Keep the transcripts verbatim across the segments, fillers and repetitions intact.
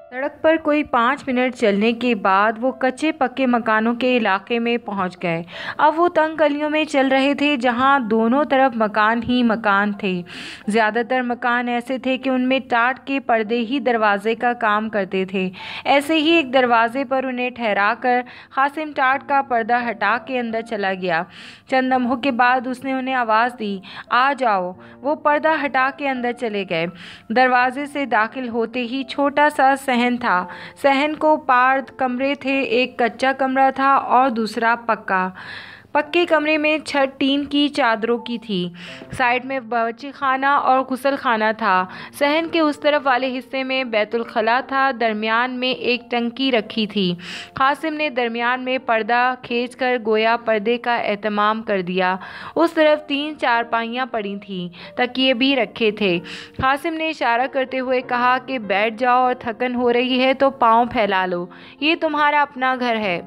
सड़क पर कोई पाँच मिनट चलने के बाद वो कच्चे पक्के मकानों के इलाके में पहुंच गए। अब वो तंग गलियों में चल रहे थे जहां दोनों तरफ मकान ही मकान थे। ज़्यादातर मकान ऐसे थे कि उनमें टाट के पर्दे ही दरवाजे का काम करते थे। ऐसे ही एक दरवाजे पर उन्हें ठहरा कर कासिम टाट का पर्दा हटा के अंदर चला गया। चंद लम्हों के बाद उसने उन्हें आवाज़ दी, आ जाओ। वो पर्दा हटा के अंदर चले गए। दरवाजे से दाखिल होते ही छोटा सा सहन था। सहन को पार कमरे थे, एक कच्चा कमरा था और दूसरा पक्का। पक्के कमरे में छत टीन की चादरों की थी। साइड में बावर्ची खाना और गुसल खाना था। सहन के उस तरफ वाले हिस्से में बैतुल खला था। दरमियान में एक टंकी रखी थी। कासिम ने दरमियान में पर्दा खींचकर गोया पर्दे का एहतमाम कर दिया। उस तरफ तीन चारपाइयाँ पड़ी थीं, तकिए भी रखे थे। कासिम ने इशारा करते हुए कहा कि बैठ जाओ और थकन हो रही है तो पाँव फैला लो, ये तुम्हारा अपना घर है।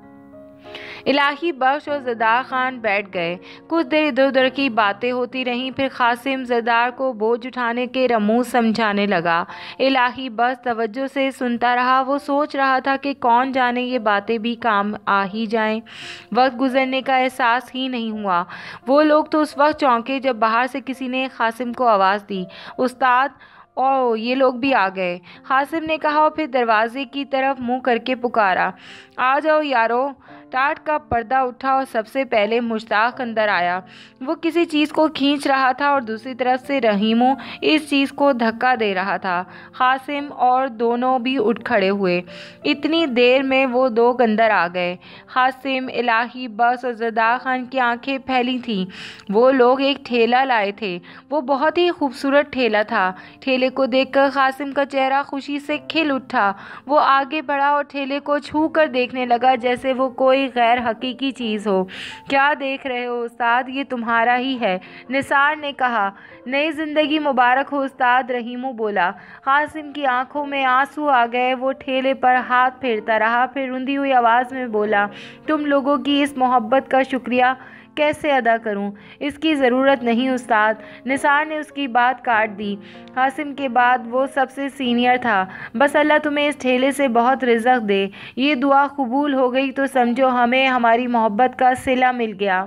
इलाही बख्श और ज़रदार खान बैठ गए। कुछ देर इधर उधर की बातें होती रहीं। फिर कासिम ज़रदार को बोझ उठाने के रमूज समझाने लगा। इलाही बस तवज्जो से सुनता रहा। वो सोच रहा था कि कौन जाने ये बातें भी काम आ ही जाएं। वक्त गुजरने का एहसास ही नहीं हुआ। वो लोग तो उस वक्त चौंके जब बाहर से किसी ने कासिम को आवाज़ दी, उस्ताद, और ये लोग भी आ गए। कासिम ने कहा और फिर दरवाजे की तरफ मुंह करके पुकारा, आ जाओ यारो। टाट का पर्दा उठा और सबसे पहले मुश्ताक अंदर आया। वो किसी चीज़ को खींच रहा था और दूसरी तरफ से रहीमो इस चीज़ को धक्का दे रहा था। कासिम और दोनों भी उठ खड़े हुए। इतनी देर में वो दो अंदर आ गए। कासिम, इलाही बस और ज़रदार खान की आंखें फैली थीं। वो लोग एक ठेला लाए थे। वो बहुत ही खूबसूरत ठेला था। ठेले को देखकर कासिम का चेहरा खुशी से खिल उठा। वो आगे बढ़ा और ठेले को छू कर देखने लगा जैसे वो कोई गैर हकीकी चीज़ हो। क्या देख रहे हो उस्ताद, ये तुम्हारा ही है, निसार ने कहा। नई जिंदगी मुबारक हो उस्ताद, रहीमो बोला। कासिम की आंखों में आंसू आ गए। वो ठेले पर हाथ फेरता रहा, फिर रुंधी हुई आवाज़ में बोला, तुम लोगों की इस मोहब्बत का शुक्रिया कैसे अदा करूं? इसकी ज़रूरत नहीं उस्ताद, निसार ने उसकी बात काट दी। कासिम के बाद वो सबसे सीनियर था। बस अल्लाह तुम्हें इस ठेले से बहुत रिज़्क दे। ये दुआ कबूल हो गई तो समझो हमें हमारी मोहब्बत का सिला मिल गया।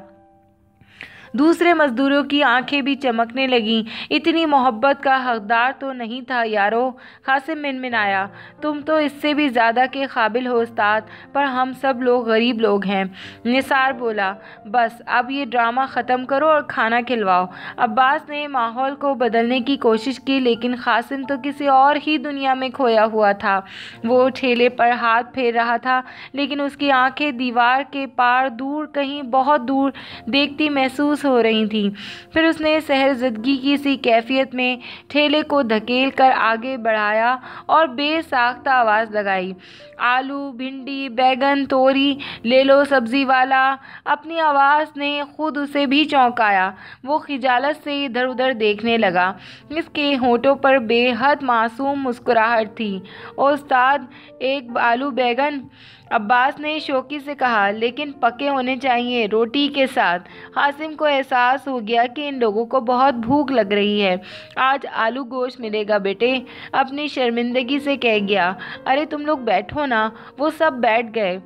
दूसरे मजदूरों की आंखें भी चमकने लगीं। इतनी मोहब्बत का हकदार तो नहीं था यारो। कासिम मिनमिनाया, तुम तो इससे भी ज़्यादा के काबिल हो उस्ताद, पर हम सब लोग गरीब लोग हैं। निसार बोला, बस अब ये ड्रामा ख़त्म करो और खाना खिलवाओ। अब्बास ने माहौल को बदलने की कोशिश की, लेकिन कासिम तो किसी और ही दुनिया में खोया हुआ था। वो ठेले पर हाथ फेर रहा था, लेकिन उसकी आंखें दीवार के पार दूर, कहीं बहुत दूर देखती महसूस हो रही थी। फिर उसने सहरजदगी की सी कैफियत में ठेले को धकेल कर आगे बढ़ाया और बेसाख्ता आवाज़ लगाई, आलू, भिंडी, बैगन, तोरी ले लो सब्जी वाला। अपनी आवाज़ ने खुद उसे भी चौंकाया। वो खिजालत से इधर उधर देखने लगा। इसके होठों पर बेहद मासूम मुस्कुराहट थी। उस्ताद, एक आलू बैगन, अब्बास ने शौकी से कहा, लेकिन पके होने चाहिए, रोटी के साथ। कासिम को एहसास हो गया कि इन लोगों को बहुत भूख लग रही है। आज आलू गोश्त मिलेगा बेटे, अपनी शर्मिंदगी से कह गया। अरे तुम लोग बैठो ना। वो सब बैठ गए।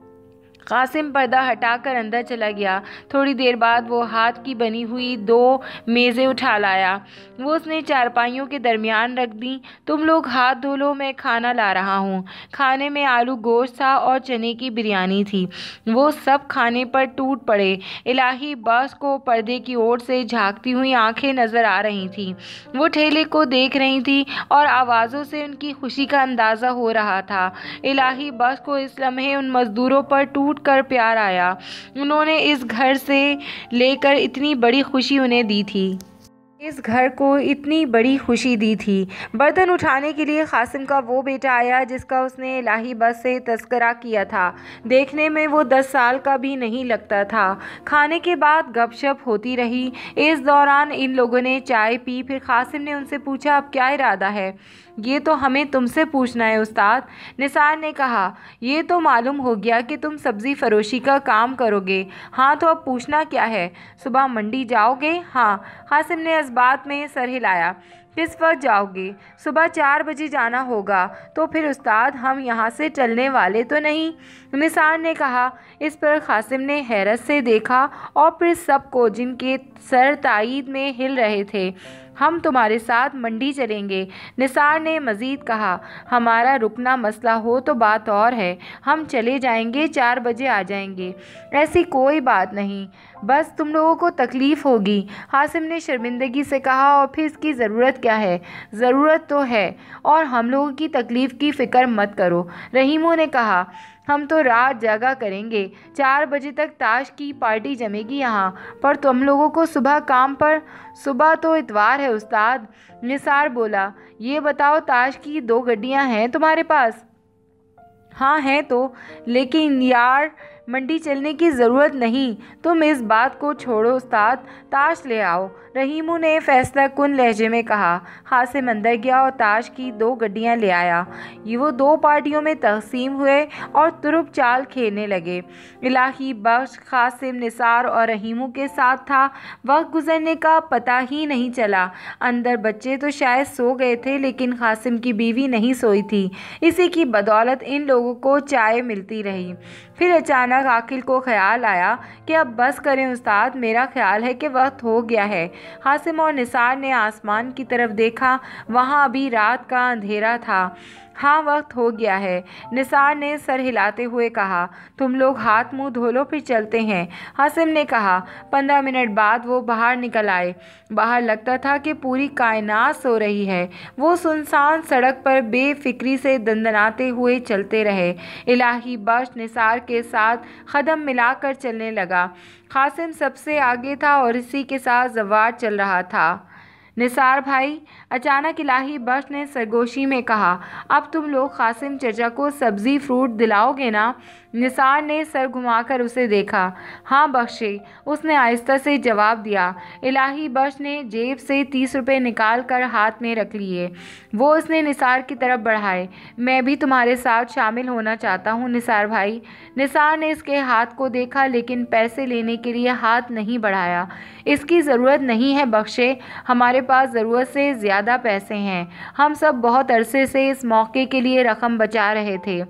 कासिम पर्दा हटाकर अंदर चला गया। थोड़ी देर बाद वो हाथ की बनी हुई दो मेज़ें उठा लाया। वो उसने चारपाइयों के दरमियान रख दी। तुम लोग हाथ धो लो, मैं खाना ला रहा हूँ। खाने में आलू गोश्त था और चने की बिरयानी थी। वो सब खाने पर टूट पड़े। इलाही बस को पर्दे की ओर से झांकती हुई आंखें नज़र आ रही थीं। वो ठेले को देख रही थी और आवाज़ों से उनकी खुशी का अंदाज़ा हो रहा था। इलाही बस को इस लम्हे उन मज़दूरों पर टूट कर प्यार आया। उन्होंने इस घर से लेकर इतनी बड़ी खुशी उन्हें दी थी। इस घर को इतनी बड़ी खुशी दी थी। बर्तन उठाने के लिए कासिम का वो बेटा आया जिसका उसने इलाही बस से तस्करा किया था। देखने में वो दस साल का भी नहीं लगता था। खाने के बाद गपशप होती रही। इस दौरान इन लोगों ने चाय पी। फिर कासिम ने उनसे पूछा, अब क्या इरादा है? ये तो हमें तुमसे पूछना है उस्ताद, निसार ने कहा। ये तो मालूम हो गया कि तुम सब्ज़ी फरोशी का काम करोगे। हाँ, तो अब पूछना क्या है? सुबह मंडी जाओगे? हाँ, कासिम ने इस बात में सर हिलाया। किस वक्त जाओगे? सुबह चार बजे जाना होगा। तो फिर उस्ताद हम यहाँ से चलने वाले तो नहीं? निसार ने कहा। इस पर कासिम ने हैरत से देखा और फिर सबको, जिनके सर तायीद में हिल रहे थे। हम तुम्हारे साथ मंडी चलेंगे, निसार ने मज़ीद कहा। हमारा रुकना मसला हो तो बात और है, हम चले जाएंगे, चार बजे आ जाएंगे। ऐसी कोई बात नहीं, बस तुम लोगों को तकलीफ़ होगी, हासिम ने शर्मिंदगी से कहा। और फिर इसकी ज़रूरत क्या है? ज़रूरत तो है, और हम लोगों की तकलीफ़ की फ़िक्र मत करो, रहीमू ने कहा। हम तो रात जागा करेंगे, चार बजे तक ताश की पार्टी जमेगी यहाँ पर, तुम लोगों को सुबह काम पर। सुबह तो इतवार है उस्ताद, निसार बोला। ये बताओ, ताश की दो गड्डियाँ हैं तुम्हारे पास? हाँ हैं तो, लेकिन यार मंडी चलने की ज़रूरत नहीं, तुम इस बात को छोड़ो उस्ताद, ताश ले आओ, रहीमू ने फैसला कुन लहजे में कहा। हासिम अंदर गया और ताश की दो गड्डियाँ ले आया। ये वो दो पार्टियों में तकसीम हुए और तुरुप चाल खेलने लगे। इलाही बख्श कासिम, निसार और रहीमू के साथ था। वक्त गुजरने का पता ही नहीं चला। अंदर बच्चे तो शायद सो गए थे, लेकिन कासिम की बीवी नहीं सोई थी। इसी की बदौलत इन लोगों को चाय मिलती रही। फिर अचानक आकिल को ख्याल आया कि अब बस करें उस्ताद, मेरा ख्याल है कि वक्त हो गया है। हासिम और निसार ने आसमान की तरफ देखा, वहाँ अभी रात का अंधेरा था। हाँ, वक्त हो गया है, निसार ने सर हिलाते हुए कहा। तुम लोग हाथ मुंह धो लो, फिर चलते हैं, हासिम ने कहा। पंद्रह मिनट बाद वो बाहर निकल आए। बाहर लगता था कि पूरी कायनात सो रही है। वो सुनसान सड़क पर बेफिक्री से दंदनाते हुए चलते रहे। इलाही बख्श निसार के साथ कदम मिलाकर चलने लगा। कासिम सबसे आगे था और इसी के साथ जवार चल रहा था। निसार भाई, अचानक इलाही बख्श ने सरगोशी में कहा, अब तुम लोग कासिम चचा को सब्ज़ी फ्रूट दिलाओगे ना? निसार ने सर घुमाकर उसे देखा। हाँ बख्शे, उसने आहिस्ता से जवाब दिया। इलाही बख्श ने जेब से तीस रुपये निकाल कर हाथ में रख लिए। वो उसने निसार की तरफ बढ़ाए। मैं भी तुम्हारे साथ शामिल होना चाहता हूँ निसार भाई। निसार ने इसके हाथ को देखा, लेकिन पैसे लेने के लिए हाथ नहीं बढ़ाया। इसकी ज़रूरत नहीं है बख्शे, हमारे पास ज़रूरत से ज़्यादा पैसे हैं। हम सब बहुत अरसे से इस मौके के लिए रकम बचा रहे थे।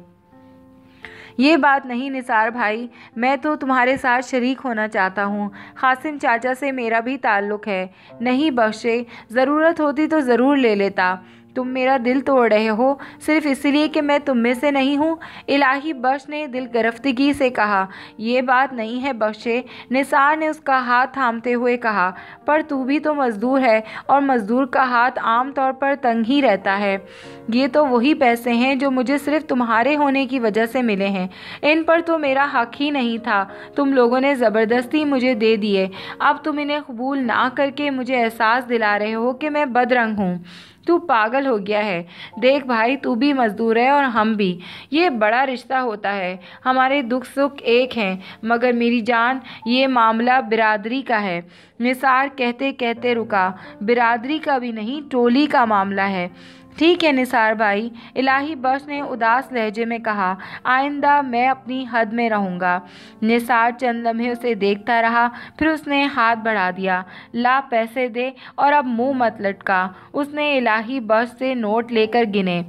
ये बात नहीं निसार भाई, मैं तो तुम्हारे साथ शरीक होना चाहता हूँ। कासिम चाचा से मेरा भी ताल्लुक़ है। नहीं बख्शे, ज़रूरत होती तो ज़रूर ले लेता। तुम मेरा दिल तोड़ रहे हो सिर्फ इसलिए कि मैं तुम में से नहीं हूँ, इलाही बख्श ने दिल गिरफ्तगी से कहा। ये बात नहीं है बख्शे, निसार ने उसका हाथ थामते हुए कहा। पर तू भी तो मज़दूर है, और मज़दूर का हाथ आम तौर पर तंग ही रहता है। ये तो वही पैसे हैं जो मुझे सिर्फ तुम्हारे होने की वजह से मिले हैं। इन पर तो मेरा हक ही नहीं था, तुम लोगों ने ज़बरदस्ती मुझे दे दिए। अब तुम इन्हें कबूल ना करके मुझे एहसास दिला रहे हो कि मैं बदरंग हूँ। तू पागल हो गया है। देख भाई, तू भी मज़दूर है और हम भी। ये बड़ा रिश्ता होता है, हमारे दुख सुख एक हैं। मगर मेरी जान, ये मामला बिरादरी का है। निसार कहते कहते रुका। बिरादरी का भी नहीं, टोली का मामला है। ठीक है निसार भाई, इलाही बख्श ने उदास लहजे में कहा। आइंदा मैं अपनी हद में रहूँगा। निसार चंद लम्हे उसे देखता रहा, फिर उसने हाथ बढ़ा दिया। ला, पैसे दे और अब मुंह मत लटका। उसने इलाही बख्श से नोट लेकर गिने।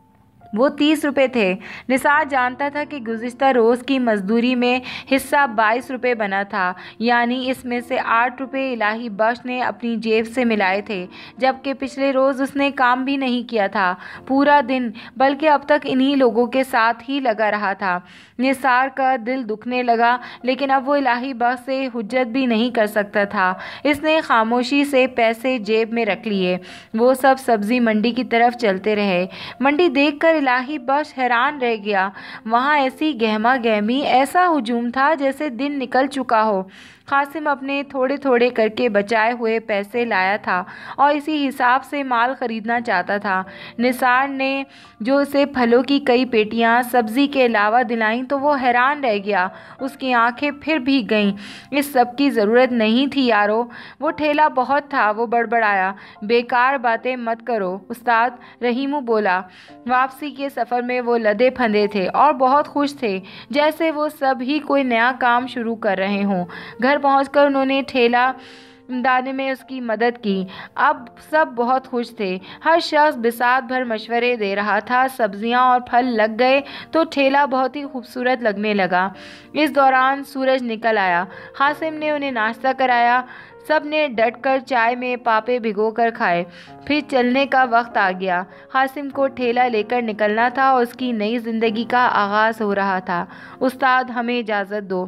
वो तीस रुपये थे। निसार जानता था कि गुज़िश्ता रोज़ की मजदूरी में हिस्सा बाईस रुपये बना था, यानी इसमें से आठ रुपये इलाही बख्श ने अपनी जेब से मिलाए थे, जबकि पिछले रोज़ उसने काम भी नहीं किया था पूरा दिन, बल्कि अब तक इन्हीं लोगों के साथ ही लगा रहा था। निसार का दिल दुखने लगा, लेकिन अब वो इलाही बख्श से हुज्जत भी नहीं कर सकता था। इसने खामोशी से पैसे जेब में रख लिए। वो सब सब्ज़ी मंडी की तरफ चलते रहे। मंडी देखकर इलाही बख्श हैरान रह गया। वहाँ ऐसी गहमा गहमी, ऐसा हुजूम था जैसे दिन निकल चुका हो। कासिम अपने थोड़े थोड़े करके बचाए हुए पैसे लाया था और इसी हिसाब से माल ख़रीदना चाहता था। निसार ने जो उसे फलों की कई पेटियां सब्ज़ी के अलावा दिलाईं तो वो हैरान रह गया। उसकी आंखें फिर भीग गईं। इस सब की ज़रूरत नहीं थी यारो, वो ठेला बहुत था। वो बड़बड़ाया। बेकार बातें मत करो उस्ताद, रहीमू बोला। वापसी के सफ़र में वो लदे फंदे थे और बहुत खुश थे, जैसे वो सब ही कोई नया काम शुरू कर रहे हों। घर पहुंचकर उन्होंने ठेला امداد میں اس کی مدد کی۔ اب سب بہت خوش تھے، ہر شخص بساط بھر مشورے دے رہا تھا۔ سبزیاں اور پھل لگ گئے تو ٹھیلا بہت ہی خوبصورت لگنے لگا۔ اس دوران سورج نکل آیا۔ قاسم نے انہیں ناشتہ کرایا۔ سب نے ڈٹ کر چائے میں پاپے بھگو کر کھائے۔ پھر چلنے کا وقت آ گیا۔ قاسم کو ٹھیلا لے کر نکلنا تھا اور اس کی نئی زندگی کا آغاز ہو رہا تھا۔ استاد ہمیں اجازت دو،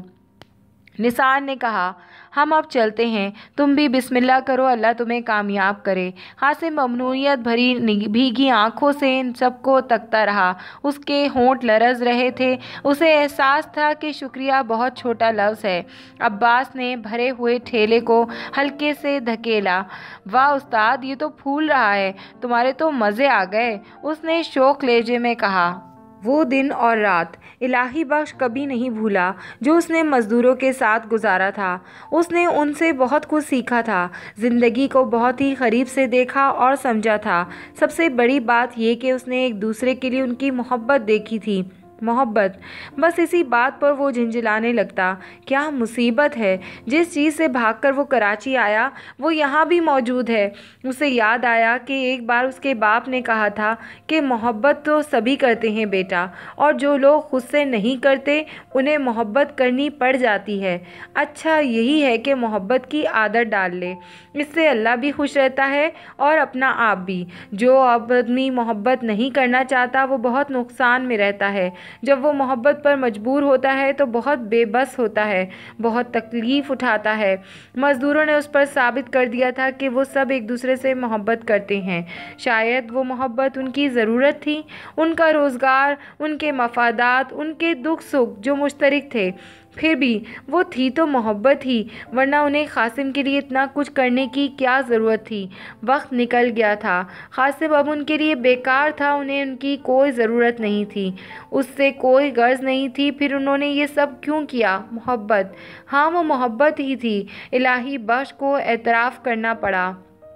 نثار نے کہا، ہم اب چلتے ہیں، تم بھی بسم اللہ کرو، اللہ تمہیں کامیاب کرے۔ قاسم ممنونیت بھری بھیگی آنکھوں سے ان سب کو تکتا رہا۔ اس کے ہونٹ لرز رہے تھے۔ اسے احساس تھا کہ شکریہ بہت چھوٹا لفظ ہے۔ عباس نے بھرے ہوئے ٹھیلے کو ہلکے سے دھکیلا۔ واہ استاد، یہ تو پھول رہا ہے، تمہارے تو مزے آ گئے، اس نے شوق لہجے میں کہا۔ وہ دن اور رات الہی بخش کبھی نہیں بھولا جو اس نے مزدوروں کے ساتھ گزارا تھا۔ اس نے ان سے بہت کچھ سیکھا تھا، زندگی کو بہت ہی قریب سے دیکھا اور سمجھا تھا۔ سب سے بڑی بات یہ کہ اس نے ایک دوسرے کے لیے ان کی محبت دیکھی تھی۔ محبت، بس اسی بات پر وہ جھنجھلانے لگتا۔ کیا مصیبت ہے، جس چیز سے بھاگ کر وہ کراچی آیا وہ یہاں بھی موجود ہے۔ اسے یاد آیا کہ ایک بار اس کے باپ نے کہا تھا کہ محبت تو سبھی کرتے ہیں بیٹا، اور جو لوگ خود سے نہیں کرتے انہیں محبت کرنی پڑ جاتی ہے۔ اچھا یہی ہے کہ محبت کی عادت ڈال لے، اس سے اللہ بھی خوش رہتا ہے اور اپنا آپ بھی۔ جو اپنی محبت نہیں کرنا چاہتا وہ بہت نقصان میں رہتا ہے۔ جب وہ محبت پر مجبور ہوتا ہے تو بہت بے بس ہوتا ہے، بہت تکلیف اٹھاتا ہے۔ مزدوروں نے اس پر ثابت کر دیا تھا کہ وہ سب ایک دوسرے سے محبت کرتے ہیں۔ شاید وہ محبت ان کی ضرورت تھی، ان کا روزگار، ان کے مفادات، ان کے دکھ سکھ جو مشترک تھے۔ پھر بھی وہ تھی تو محبت ہی، ورنہ انہیں قاسم کے لیے اتنا کچھ کرنے کی کیا ضرورت تھی۔ وقت نکل گیا تھا، قاسم اب ان کے لیے بیکار تھا، انہیں ان کی کوئی ضرورت نہیں تھی، اس سے کوئی غرض نہیں تھی۔ پھر انہوں نے یہ سب کیوں کیا؟ محبت، ہاں وہ محبت ہی تھی۔ الہی بخش کو اعتراف کرنا پڑا۔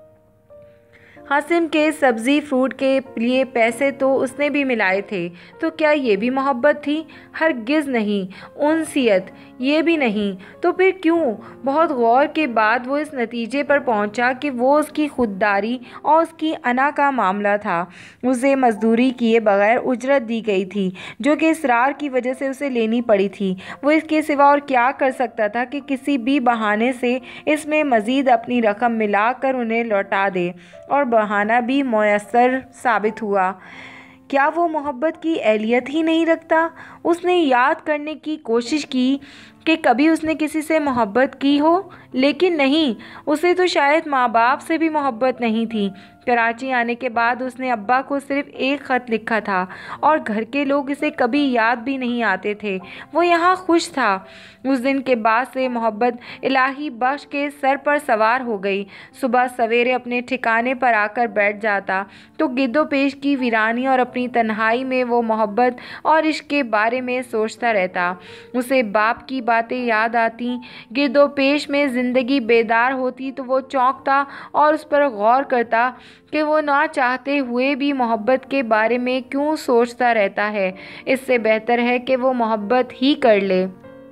قاسم کے سبزی فروٹ کے لیے پیسے تو اس نے بھی ملائے تھے، تو کیا یہ بھی محبت تھی؟ ہرگز نہیں۔ انسیت، یہ بھی نہیں، تو پھر کیوں؟ بہت غور کے بعد وہ اس نتیجے پر پہنچا کہ وہ اس کی خودداری اور اس کی انا کا معاملہ تھا۔ اسے مزدوری کیے بغیر اجرت دی گئی تھی جو کہ اسرار کی وجہ سے اسے لینی پڑی تھی۔ وہ اس کے سوا اور کیا کر سکتا تھا کہ کسی بھی بہانے سے اس میں مزید اپنی رقم ملا کر انہیں لوٹا دے، اور بہانہ بھی میسر ثابت ہوا۔ کیا وہ محبت کی اہلیت ہی نہیں رکھتا؟ اس نے یاد کرنے کی کوشش کی کہ کبھی اس نے کسی سے محبت کی ہو، لیکن نہیں، اسے تو شاید ماں باپ سے بھی محبت نہیں تھی۔ کراچی آنے کے بعد اس نے ابا کو صرف ایک خط لکھا تھا اور گھر کے لوگ اسے کبھی یاد بھی نہیں آتے تھے۔ وہ یہاں خوش تھا۔ اس دن کے بعد سے محبت الہی بخش کے سر پر سوار ہو گئی۔ صبح سویرے اپنے ٹھکانے پر آ کر بیٹھ جاتا تو گرد و پیش کی ویرانی اور اپنی تنہائی میں وہ محبت اور عشق کے بارے میں سوچتا رہتا۔ اسے باپ کی باتیں یاد آتی۔ گرد و پیش میں زندگی بیدار ہوتی تو وہ چونکتا اور اس پر غور کرتا کہ وہ نہ چاہتے ہوئے بھی محبت کے بارے میں کیوں سوچتا رہتا ہے۔ اس سے بہتر ہے کہ وہ محبت ہی کر لے۔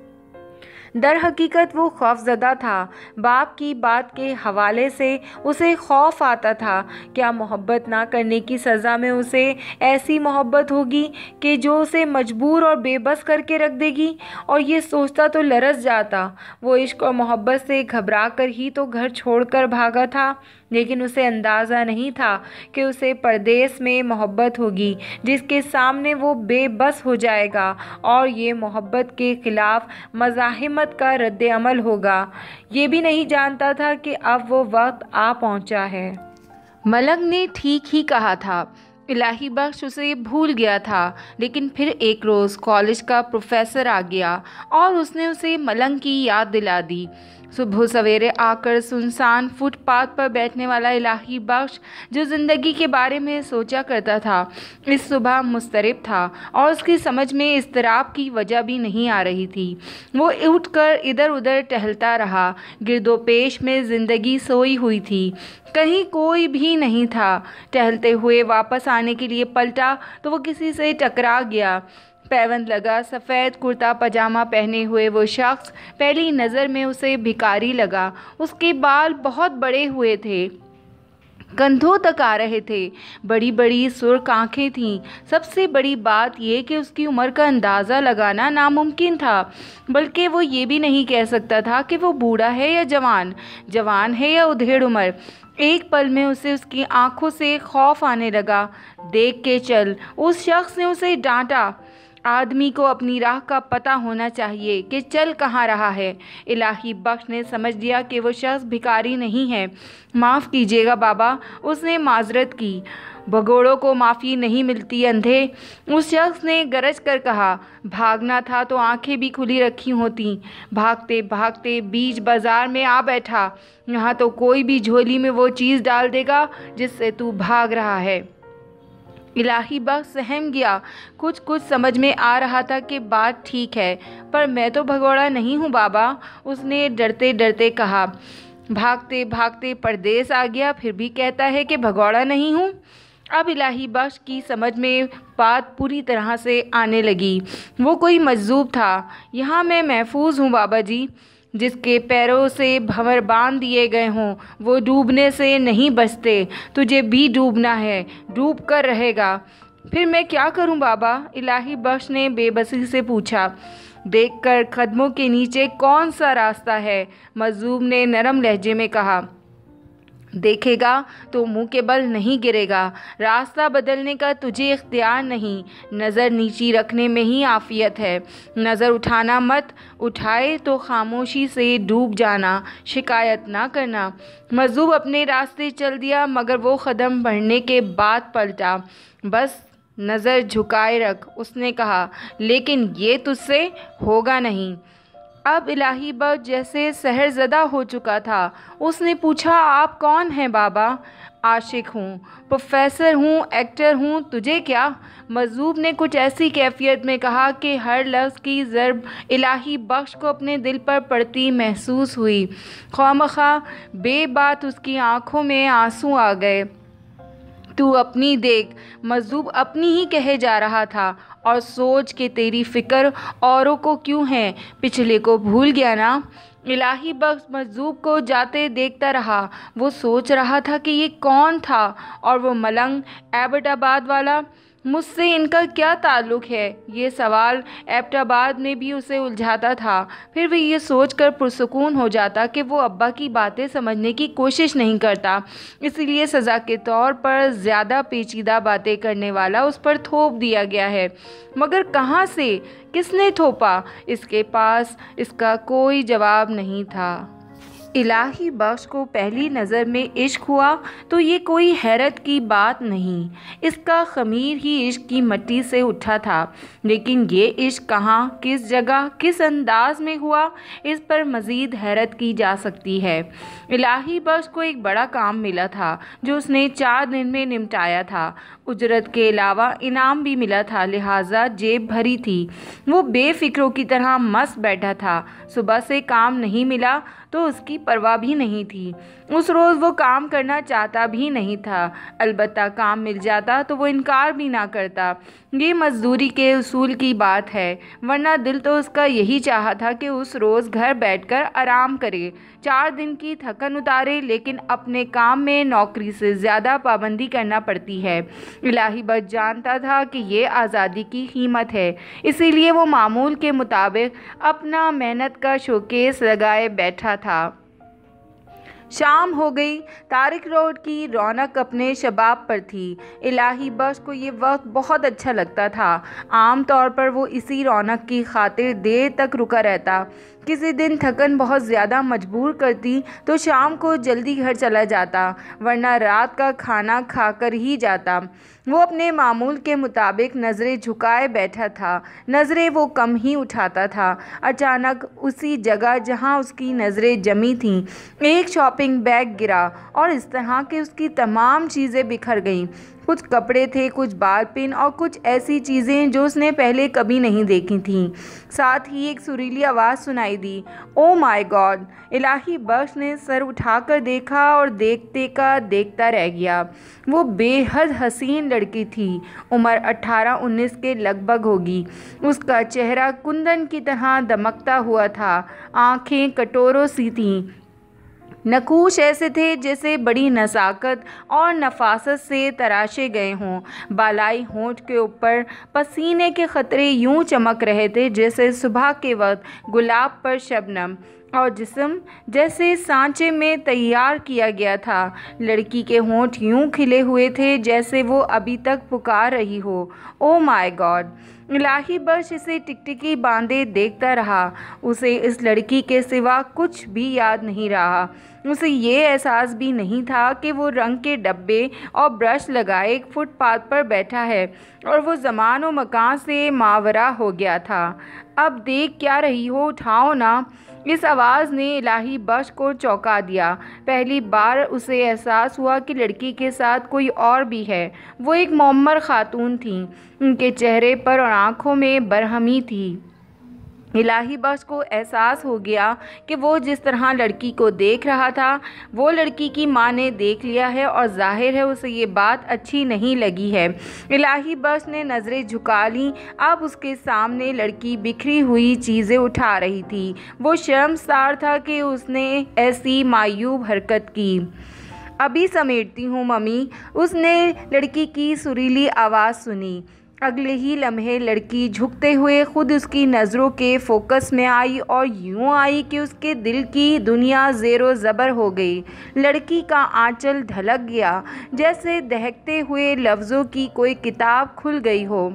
در حقیقت وہ خوف زدہ تھا۔ باپ کی بات کے حوالے سے اسے خوف آتا تھا۔ کیا محبت نہ کرنے کی سزا میں اسے ایسی محبت ہوگی کہ جو اسے مجبور اور بے بس کر کے رکھ دے گی؟ اور یہ سوچتا تو لرز جاتا۔ وہ عشق اور محبت سے گھبرا کر ہی تو گھر چھوڑ کر بھاگا تھا، لیکن اسے اندازہ نہیں تھا کہ اسے پردیس میں محبت ہوگی جس کے سامنے وہ بے بس ہو جائے گا، اور یہ محبت کے خلاف مزاحمت کا رد عمل ہوگا۔ یہ بھی نہیں جانتا تھا کہ اب وہ وقت آ پہنچا ہے۔ ملنگ نے ٹھیک ہی کہا تھا۔ الہی بخش اسے بھول گیا تھا، لیکن پھر ایک روز کالج کا پروفیسر آ گیا اور اس نے اسے ملنگ کی یاد دلا دی۔ صبح سویرے آ کر سنسان فٹ پاتھ پر بیٹھنے والا الہی بخش جو زندگی کے بارے میں سوچا کرتا تھا، اس صبح مضطرب تھا اور اس کی سمجھ میں اضطراب کی وجہ بھی نہیں آ رہی تھی۔ وہ اٹھ کر ادھر ادھر ٹہلتا رہا۔ گرد و پیش میں زندگی سوئی ہوئی تھی، کہیں کوئی بھی نہیں تھا۔ ٹہلتے ہوئے واپس آنے کے لیے پلٹا تو وہ کسی سے ٹکرا گیا۔ पैबंद लगा। सफ़ेद कुर्ता पजामा पहने हुए वो शख्स पहली नज़र में उसे भिखारी लगा। उसके बाल बहुत बड़े हुए थे, कंधों तक आ रहे थे, बड़ी बड़ी सुर्ख आँखें थीं। सबसे बड़ी बात यह कि उसकी उम्र का अंदाज़ा लगाना नामुमकिन था, बल्कि वो ये भी नहीं कह सकता था कि वो बूढ़ा है या जवान, जवान है या उधेड़ उम्र। एक पल में उसे उसकी आंखों से खौफ आने लगा। देख के चल, उस शख्स ने उसे डांटा। आदमी को अपनी राह का पता होना चाहिए कि चल कहाँ रहा है। इलाही बख्श ने समझ लिया कि वो शख्स भिखारी नहीं है। माफ़ कीजिएगा बाबा, उसने माजरत की। भगोड़ों को माफ़ी नहीं मिलती अंधे, उस शख्स ने गरज कर कहा। भागना था तो आंखें भी खुली रखी होती। भागते भागते बीच बाजार में आ बैठा। यहाँ तो कोई भी झोली में वो चीज़ डाल देगा जिससे तू भाग रहा है। इलाही बख्श सहम गया। कुछ कुछ समझ में आ रहा था कि बात ठीक है, पर मैं तो भगोड़ा नहीं हूँ बाबा, उसने डरते डरते कहा। भागते भागते परदेस आ गया, फिर भी कहता है कि भगोड़ा नहीं हूँ। अब इलाही बख्श की समझ में बात पूरी तरह से आने लगी। वो कोई मजजूब था। यहाँ मैं महफूज हूँ बाबा जी। जिसके पैरों से भंवर बांध दिए गए हों वो डूबने से नहीं बचते। तुझे भी डूबना है, डूब कर रहेगा। फिर मैं क्या करूं बाबा? इलाही बख्श ने बेबसी से पूछा। देखकर कदमों के नीचे कौन सा रास्ता है, मजलूम ने नरम लहजे में कहा। देखेगा तो मुंह के बल नहीं गिरेगा। रास्ता बदलने का तुझे इख्तियार नहीं, नज़र नीची रखने में ही आफियत है। नज़र उठाना मत, उठाए तो खामोशी से डूब जाना, शिकायत ना करना। मजलूम अपने रास्ते चल दिया, मगर वो कदम बढ़ने के बाद पलटा। बस नज़र झुकाए रख, उसने कहा, लेकिन ये तुझसे होगा नहीं। अब इलाही बख्श जैसे सहरज़दा हो चुका था। उसने पूछा, आप कौन हैं बाबा? आशिक हूँ, प्रोफेसर हूँ, एक्टर हूँ, तुझे क्या? मजलूब ने कुछ ऐसी कैफियत में कहा कि हर लफ्ज़ की ज़रब इलाही बख्श को अपने दिल पर पड़ती महसूस हुई। ख्वामखा बेबात उसकी आँखों में आंसू आ गए। तू अपनी देख, मजलूब अपनी ही कहे जा रहा था, और सोच के तेरी फ़िक्र औरों को क्यों है, पिछले को भूल गया ना। इलाही बख्श मजलूब को जाते देखता रहा। वो सोच रहा था कि ये कौन था, और वो मलंग एबटाबाद वाला, मुझसे इनका क्या ताल्लुक़ है? ये सवाल एबटाबाद में भी उसे उलझाता था। फिर वह ये सोचकर पुरसुकून हो जाता कि वो अब्बा की बातें समझने की कोशिश नहीं करता, इसलिए सज़ा के तौर पर ज़्यादा पेचीदा बातें करने वाला उस पर थोप दिया गया है। मगर कहाँ से, किसने थोपा? इसके पास इसका कोई जवाब नहीं था। इलाही बख्श को पहली नज़र में इश्क हुआ तो ये कोई हैरत की बात नहीं, इसका ख़मीर ही इश्क की मट्टी से उठा था। लेकिन ये इश्क कहाँ, किस जगह, किस अंदाज में हुआ, इस पर मज़ीद हैरत की जा सकती है। इलाही बख्श को एक बड़ा काम मिला था जो उसने चार दिन में निपटाया था। उजरत के अलावा इनाम भी मिला था, लिहाजा जेब भरी थी। वो बेफिक्रों की तरह मस्त बैठा था। सुबह से काम नहीं मिला तो उसकी परवाह भी नहीं थी। उस रोज़ वो काम करना चाहता भी नहीं था। अलबत्ता काम मिल जाता तो वो इनकार भी ना करता। ये मजदूरी के उसूल की बात है, वरना दिल तो उसका यही चाहा था कि उस रोज़ घर बैठकर आराम करे, चार दिन की थकन उतारे। लेकिन अपने काम में नौकरी से ज़्यादा पाबंदी करना पड़ती है। इलाही बख्श जानता था कि ये आज़ादी की कीमत है, इसीलिए वो मामूल के मुताबिक अपना मेहनत का शोकेस लगाए बैठा था। शाम हो गई। तारिक रोड की रौनक अपने शबाब पर थी। इलाही बख्श को ये वक्त बहुत अच्छा लगता था। आम तौर पर वो इसी रौनक की खातिर देर तक रुका रहता। किसी दिन थकन बहुत ज़्यादा मजबूर करती तो शाम को जल्दी घर चला जाता, वरना रात का खाना खाकर ही जाता। वो अपने मामूल के मुताबिक नज़रें झुकाए बैठा था। नज़रें वो कम ही उठाता था। अचानक उसी जगह जहाँ उसकी नज़रें जमी थीं, एक शॉपिंग बैग गिरा और इस तरह कि उसकी तमाम चीज़ें बिखर गईं। कुछ कपड़े थे, कुछ बाल पिन और कुछ ऐसी चीज़ें जो उसने पहले कभी नहीं देखी थीं। साथ ही एक सुरीली आवाज़ सुनाई दी, ओ माय गॉड। इलाही बख्श ने सर उठाकर देखा और देखते का देखता रह गया। वो बेहद हसीन लड़की थी, उम्र अट्ठारह उन्नीस के लगभग होगी। उसका चेहरा कुंदन की तरह दमकता हुआ था, आंखें कटोरों सी थीं, नकूश ऐसे थे जैसे बड़ी नज़ाकत और नफासत से तराशे गए हों। बालाई होंठ के ऊपर पसीने के खतरे यूं चमक रहे थे जैसे सुबह के वक्त गुलाब पर शबनम, और जिस्म जैसे सांचे में तैयार किया गया था। लड़की के होंठ यूं खिले हुए थे जैसे वो अभी तक पुकार रही हो, ओ माय गॉड। इलाही बख्श इसे टिकटिकी बांधे देखता रहा। उसे इस लड़की के सिवा कुछ भी याद नहीं रहा। उसे ये एहसास भी नहीं था कि वो रंग के डब्बे और ब्रश लगाए एक फुटपाथ पर बैठा है और वो ज़मान व मकान से मावरा हो गया था। अब देख क्या रही हो, उठाओ ना। इस आवाज़ ने इलाही बख्श को चौंका दिया। पहली बार उसे एहसास हुआ कि लड़की के साथ कोई और भी है। वो एक मुअम्मर खातून थी, उनके चेहरे पर और आँखों में बरहमी थी। इलाही बख्श को एहसास हो गया कि वो जिस तरह लड़की को देख रहा था वो लड़की की माँ ने देख लिया है और जाहिर है उसे ये बात अच्छी नहीं लगी है। इलाही बख्श ने नज़रें झुका लीं। अब उसके सामने लड़की बिखरी हुई चीज़ें उठा रही थी। वो शर्मसार था कि उसने ऐसी मायूब हरकत की। अभी समेटती हूँ मम्मी, उसने लड़की की सुरीली आवाज़ सुनी। अगले ही लम्हे लड़की झुकते हुए खुद उसकी नज़रों के फोकस में आई और यूं आई कि उसके दिल की दुनिया ज़ेरो ज़बर हो गई। लड़की का आंचल ढलक गया, जैसे दहकते हुए लफ्ज़ों की कोई किताब खुल गई हो।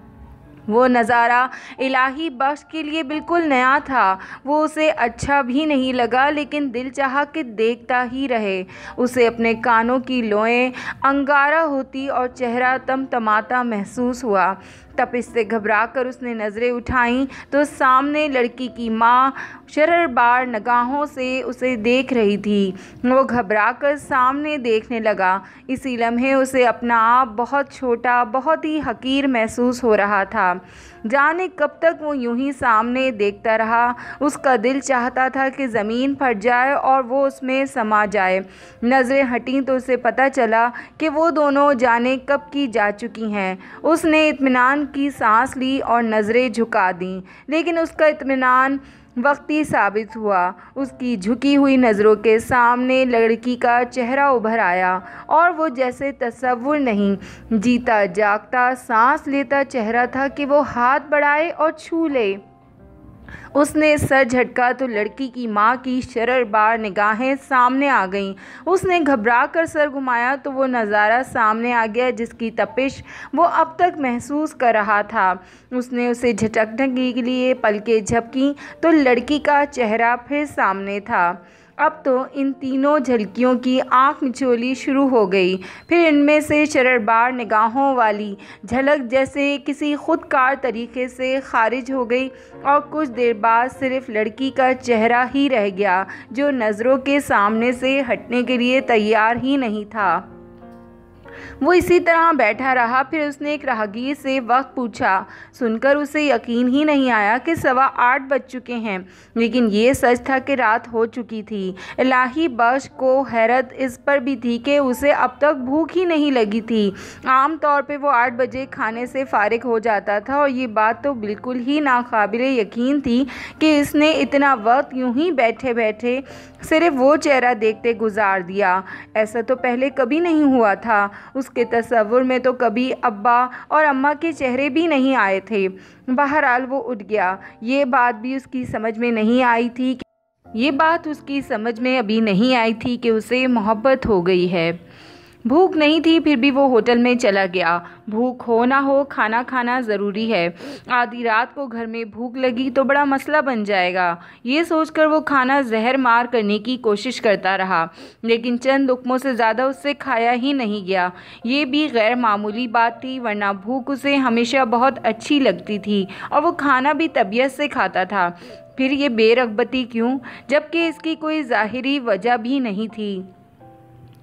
वो नज़ारा इलाही बख्श के लिए बिल्कुल नया था। वो उसे अच्छा भी नहीं लगा, लेकिन दिल चाहा कि देखता ही रहे। उसे अपने कानों की लोएं अंगारा होती और चेहरा तमतमाता महसूस हुआ। तपिश से घबराकर उसने नज़रें उठाईं तो सामने लड़की की माँ शररबार निगाहों से उसे देख रही थी। वो घबराकर सामने देखने लगा। इसी लम्हे उसे अपना आप बहुत छोटा, बहुत ही हकीर महसूस हो रहा था। जाने कब तक वो यूं ही सामने देखता रहा। उसका दिल चाहता था कि ज़मीन फट जाए और वो उसमें समा जाए। नज़रें हटीं तो उसे पता चला कि वो दोनों जाने कब की जा चुकी हैं। उसने इत्मीनान की सांस ली और नज़रें झुका दीं, लेकिन उसका इत्मीनान वक्ती साबित हुआ। उसकी झुकी हुई नज़रों के सामने लड़की का चेहरा उभर आया और वो जैसे तसव्वुर नहीं, जीता जागता सांस लेता चेहरा था कि वो हाथ बढ़ाए और छू ले। उसने सर झटका तो लड़की की माँ की शररबार निगाहें सामने आ गईं। उसने घबरा कर सर घुमाया तो वो नज़ारा सामने आ गया जिसकी तपिश वो अब तक महसूस कर रहा था। उसने उसे झटकने के लिए पलकें झपकीं तो लड़की का चेहरा फिर सामने था। अब तो इन तीनों झलकियों की आँख मिचोली शुरू हो गई। फिर इनमें से शररबार निगाहों वाली झलक जैसे किसी खुदकार तरीके से खारिज हो गई और कुछ देर बाद सिर्फ लड़की का चेहरा ही रह गया जो नज़रों के सामने से हटने के लिए तैयार ही नहीं था। वो इसी तरह बैठा रहा। फिर उसने एक राहगीर से वक्त पूछा। सुनकर उसे यकीन ही नहीं आया कि सवा आठ बज चुके हैं, लेकिन ये सच था कि रात हो चुकी थी। इलाही बख्श को हैरत इस पर भी थी कि उसे अब तक भूख ही नहीं लगी थी। आम तौर पे वो आठ बजे खाने से फारिग हो जाता था और ये बात तो बिल्कुल ही नाकाबिले यकीन थी कि इसने इतना वक्त यूं ही बैठे बैठे सिर्फ वो चेहरा देखते गुजार दिया। ऐसा तो पहले कभी नहीं हुआ था। उसके तसव्वुर में तो कभी अब्बा और अम्मा के चेहरे भी नहीं आए थे। बहरहाल वो उठ गया। ये बात भी उसकी समझ में नहीं आई थी कि ये बात उसकी समझ में अभी नहीं आई थी कि उसे मोहब्बत हो गई है। भूख नहीं थी, फिर भी वो होटल में चला गया। भूख हो ना हो, खाना खाना ज़रूरी है। आधी रात को घर में भूख लगी तो बड़ा मसला बन जाएगा। ये सोचकर वो खाना जहर मार करने की कोशिश करता रहा, लेकिन चंद लुक़मों से ज़्यादा उससे खाया ही नहीं गया। ये भी गैर मामूली बात थी, वरना भूख उसे हमेशा बहुत अच्छी लगती थी और वो खाना भी तबीयत से खाता था। फिर ये बेरग़बती क्यों, जबकि इसकी कोई ज़ाहिरी वजह भी नहीं थी।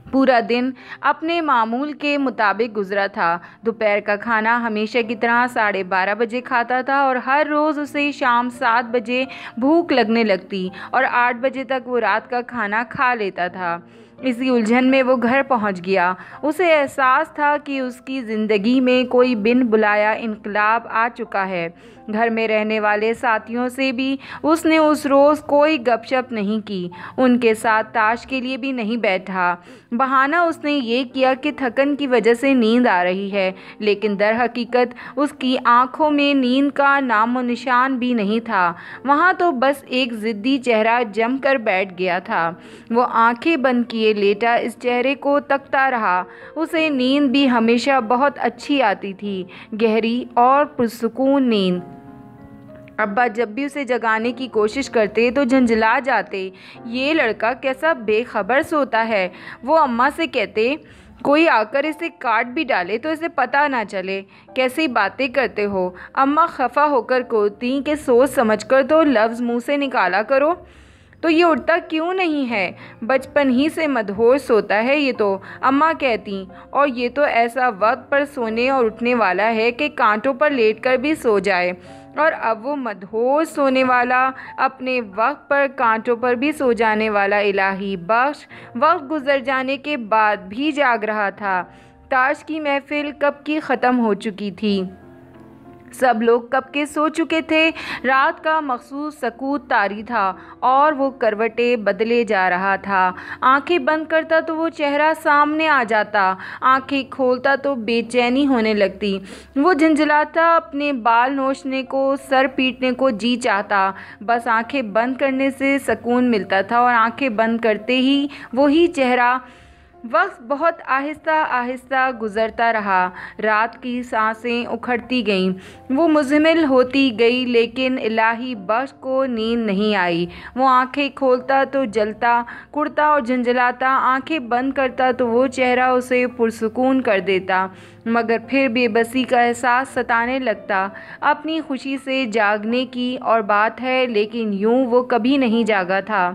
پورا دن اپنے معمول کے مطابق گزرا تھا۔ دوپہر کا کھانا ہمیشہ کی طرح ساڑھے بارہ بجے کھاتا تھا اور ہر روز اسے شام سات بجے بھوک لگنے لگتی اور آٹھ بجے تک وہ رات کا کھانا کھا لیتا تھا۔ اسی الجھن میں وہ گھر پہنچ گیا۔ اسے احساس تھا کہ اس کی زندگی میں کوئی بن بلایا انقلاب آ چکا ہے۔ گھر میں رہنے والے ساتھیوں سے بھی اس نے اس روز کوئی گپ شپ نہیں کی، ان کے ساتھ تاش کے لیے بھی نہیں بیٹھا۔ بہانہ اس نے یہ کیا کہ تھکن کی وجہ سے نیند آ رہی ہے، لیکن در حقیقت اس کی آنکھوں میں نیند کا نام و نشان بھی نہیں تھا۔ وہاں تو بس ایک ضدی چہرہ جم کر بیٹھ گیا تھا۔ وہ آنکھیں بند کیے لیٹا اس چہرے کو تکتا رہا۔ اسے نیند بھی ہمیشہ بہت اچھی آتی تھی، گہری اور پرسکون نیند۔ ابا جب بھی اسے جگانے کی کوشش کرتے تو جھنجھلا جاتے، یہ لڑکا کیسا بے خبر سوتا ہے۔ وہ اماں سے کہتے، کوئی آ کر اسے کاٹ بھی ڈالے تو اسے پتہ نہ چلے، کیسی باتیں کرتے ہو۔ اماں خفا ہو کر کوتیں کہ سوچ سمجھ کر تو لفظ منہ سے نکالا کرو۔ تو یہ اٹھتا کیوں نہیں ہے؟ بچپن ہی سے مدہوش سوتا ہے یہ تو، اماں کہتیں، اور یہ تو ایسا وقت پر سونے اور اٹھنے والا ہے کہ کانٹوں پر لیٹ کر بھی سو جائے۔ اور اب وہ مدہوش سونے والا، اپنے وقت پر کانٹوں پر بھی سو جانے والا الہی بخش، وقت گزر جانے کے بعد بھی جاگ رہا تھا۔ تاش کی محفل کب کی ختم ہو چکی تھی، سب لوگ کب کے سو چکے تھے۔ رات کا مخصوص سکوت طاری تھا اور وہ کروٹیں بدلے جا رہا تھا۔ آنکھیں بند کرتا تو وہ چہرہ سامنے آ جاتا، آنکھیں کھولتا تو بے چینی ہونے لگتی۔ وہ جھنجھلاتا، اپنے بال نوچنے کو، سر پیٹنے کو جی چاہتا۔ بس آنکھیں بند کرنے سے سکون ملتا تھا اور آنکھیں بند کرتے ہی وہی چہرہ۔ وقت بہت آہستہ آہستہ گزرتا رہا، رات کی سانسیں اکھڑتی گئیں، وہ مزمل ہوتی گئی، لیکن الہی بخش کو نیند نہیں آئی۔ وہ آنکھیں کھولتا تو جلتا، کڑتا اور جھنجھلاتا، آنکھیں بند کرتا تو وہ چہرہ اسے پرسکون کر دیتا، مگر پھر بے بسی کا احساس ستانے لگتا۔ اپنی خوشی سے جاگنے کی اور بات ہے، لیکن یوں وہ کبھی نہیں جاگا تھا۔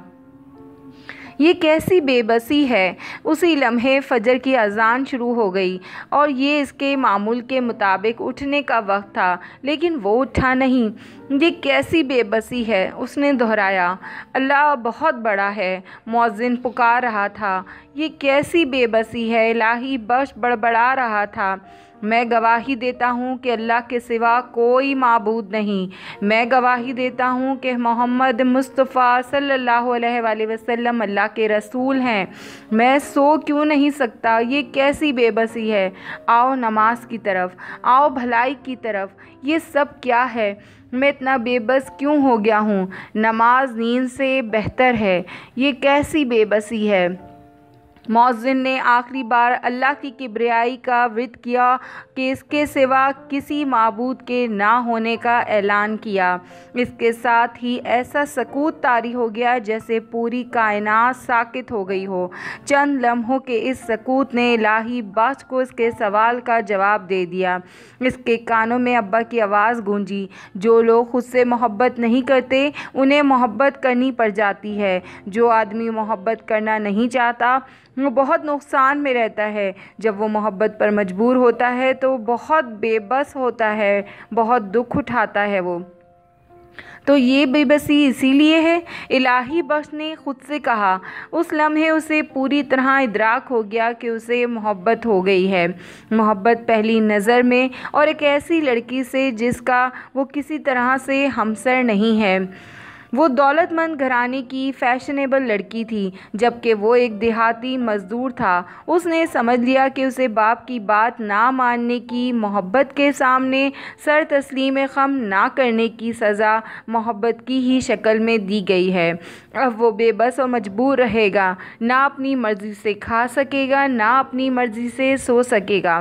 یہ کیسی بے بسی ہے۔ اسی لمحے فجر کی اذان شروع ہو گئی اور یہ اس کے معمول کے مطابق اٹھنے کا وقت تھا، لیکن وہ اٹھا نہیں۔ یہ کیسی بے بسی ہے، اس نے دہرایا۔ اللہ بہت بڑا ہے، مؤذن پکار رہا تھا۔ یہ کیسی بے بسی ہے، الہی بخش بڑبڑا رہا تھا۔ میں گواہی دیتا ہوں کہ اللہ کے سوا کوئی معبود نہیں۔ میں گواہی دیتا ہوں کہ محمد مصطفیٰ صلی اللہ علیہ وآلہ وسلم اللہ کے رسول ہیں۔ میں سو کیوں نہیں سکتا؟ یہ کیسی بے بسی ہے۔ آؤ نماز کی طرف، آؤ بھلائی کی طرف۔ یہ سب کیا ہے؟ میں اتنا بے بس کیوں ہو گیا ہوں؟ نماز نیند سے بہتر ہے۔ یہ کیسی بے بسی ہے۔ مؤذن نے آخری بار اللہ کی کبریائی کا ورد کیا کہ اس کے سوا کسی معبود کے نہ ہونے کا اعلان کیا۔ اس کے ساتھ ہی ایسا سکوت طاری ہو گیا جیسے پوری کائنات ساکت ہو گئی ہو۔ چند لمحوں کے اس سکوت نے الہی بخش کو اس کے سوال کا جواب دے دیا۔ اس کے کانوں میں ابا کی آواز گونجی، جو لوگ خود سے محبت نہیں کرتے انہیں محبت کرنی پڑ جاتی ہے۔ جو آدمی محبت کرنا نہیں چاہتا وہ بہت نقصان میں رہتا ہے۔ جب وہ محبت پر مجبور ہوتا ہے تو بہت بے بس ہوتا ہے، بہت دکھ اٹھاتا ہے وہ۔ تو یہ بے بسی اسی لیے ہے، الہی بخش نے خود سے کہا۔ اس لمحے اسے پوری طرح ادراک ہو گیا کہ اسے محبت ہو گئی ہے۔ محبت پہلی نظر میں، اور ایک ایسی لڑکی سے جس کا وہ کسی طرح سے ہمسر نہیں ہے۔ وہ دولت مند گھرانے کی فیشنیبل لڑکی تھی، جبکہ وہ ایک دیہاتی مزدور تھا۔ اس نے سمجھ لیا کہ اسے باپ کی بات نہ ماننے کی، محبت کے سامنے سر تسلیم خم نہ کرنے کی سزا محبت کی ہی شکل میں دی گئی ہے۔ اب وہ بے بس اور مجبور رہے گا، نہ اپنی مرضی سے کھا سکے گا، نہ اپنی مرضی سے سو سکے گا۔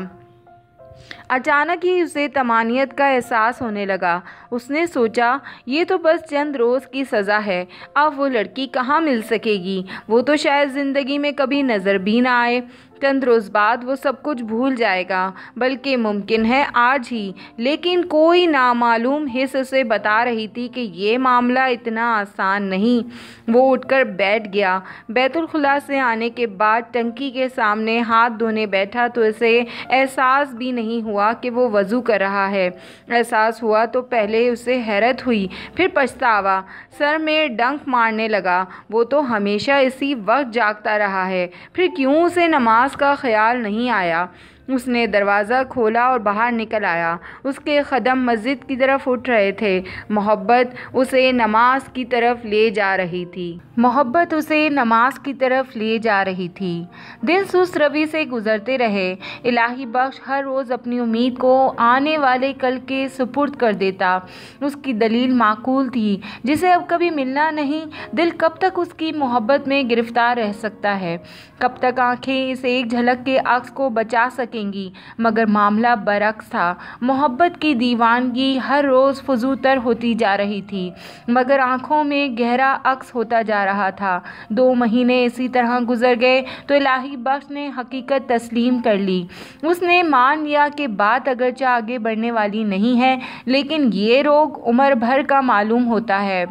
اچانک ہی اسے طمانینت کا احساس ہونے لگا۔ اس نے سوچا، یہ تو بس چند روز کی سزا ہے، اب وہ لڑکی کہاں مل سکے گی؟ وہ تو شاید زندگی میں کبھی نظر بھی نہ آئے۔ चंद रोज़ बाद वो सब कुछ भूल जाएगा, बल्कि मुमकिन है आज ही। लेकिन कोई नामालूम हिस्स उसे बता रही थी कि ये मामला इतना आसान नहीं। वो उठकर बैठ गया। बैतुल खुला से आने के बाद टंकी के सामने हाथ धोने बैठा तो उसे एहसास भी नहीं हुआ कि वो वज़ू कर रहा है। एहसास हुआ तो पहले उसे हैरत हुई, फिर पछतावा। सर में डंक मारने लगा। वो तो हमेशा इसी वक्त जागता रहा है, फिर क्यों उसे नमाज का ख्याल नहीं आया। उसने दरवाज़ा खोला और बाहर निकल आया। उसके कदम मस्जिद की तरफ उठ रहे थे। मोहब्बत उसे नमाज की तरफ ले जा रही थी मोहब्बत उसे नमाज की तरफ ले जा रही थी दिन सुस्त रवि से गुजरते रहे। इलाही बख्श हर रोज़ अपनी उम्मीद को आने वाले कल के सुपुर्द कर देता। उसकी दलील माकूल थी, जिसे अब कभी मिलना नहीं। दिल कब तक उसकी मोहब्बत में गिरफ्तार रह सकता है? कब तक आंखें इस एक झलक के अक्स को बचा सकेंगी? मगर मामला बरक्स था। मोहब्बत की दीवानगी हर रोज़ फजूतर होती जा रही थी, मगर आंखों में गहरा अक्स होता जा रहा था। दो महीने इसी तरह गुजर गए तो इलाही बख्श ने हकीकत तस्लीम कर ली। उसने मान लिया कि बात अगरचे आगे बढ़ने वाली नहीं है, लेकिन ये रोग उम्र भर का मालूम होता है।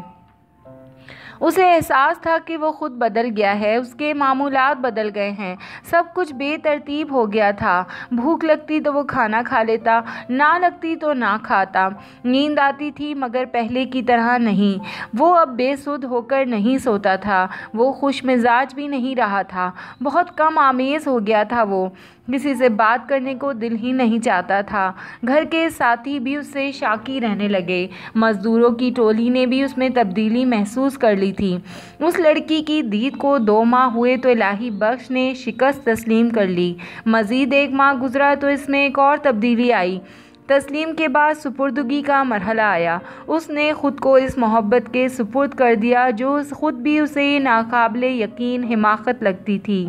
उसे एहसास था कि वो खुद बदल गया है। उसके मामूलात बदल गए हैं। सब कुछ बेतरतीब हो गया था। भूख लगती तो वो खाना खा लेता, ना लगती तो ना खाता। नींद आती थी मगर पहले की तरह नहीं। वो अब बेसुध होकर नहीं सोता था। वो खुश मिजाज भी नहीं रहा था। बहुत कम आमेज हो गया था। वो किसी से बात करने को दिल ही नहीं चाहता था। घर के साथी भी उससे शाकी रहने लगे। मज़दूरों की टोली ने भी उसमें तब्दीली महसूस कर ली थी। उस लड़की की दीद को दो माह हुए तो इलाही बख्श ने शिकस्त तस्लीम कर ली। मज़ीद एक माह गुजरा तो इसमें एक और तब्दीली आई। तस्लीम के बाद सुपुर्दगी का मरहला आया। उसने ख़ुद को इस मोहब्बत के सुपुर्द कर दिया जो ख़ुद भी उसे नाकाबिले यकीन हिमाकत लगती थी।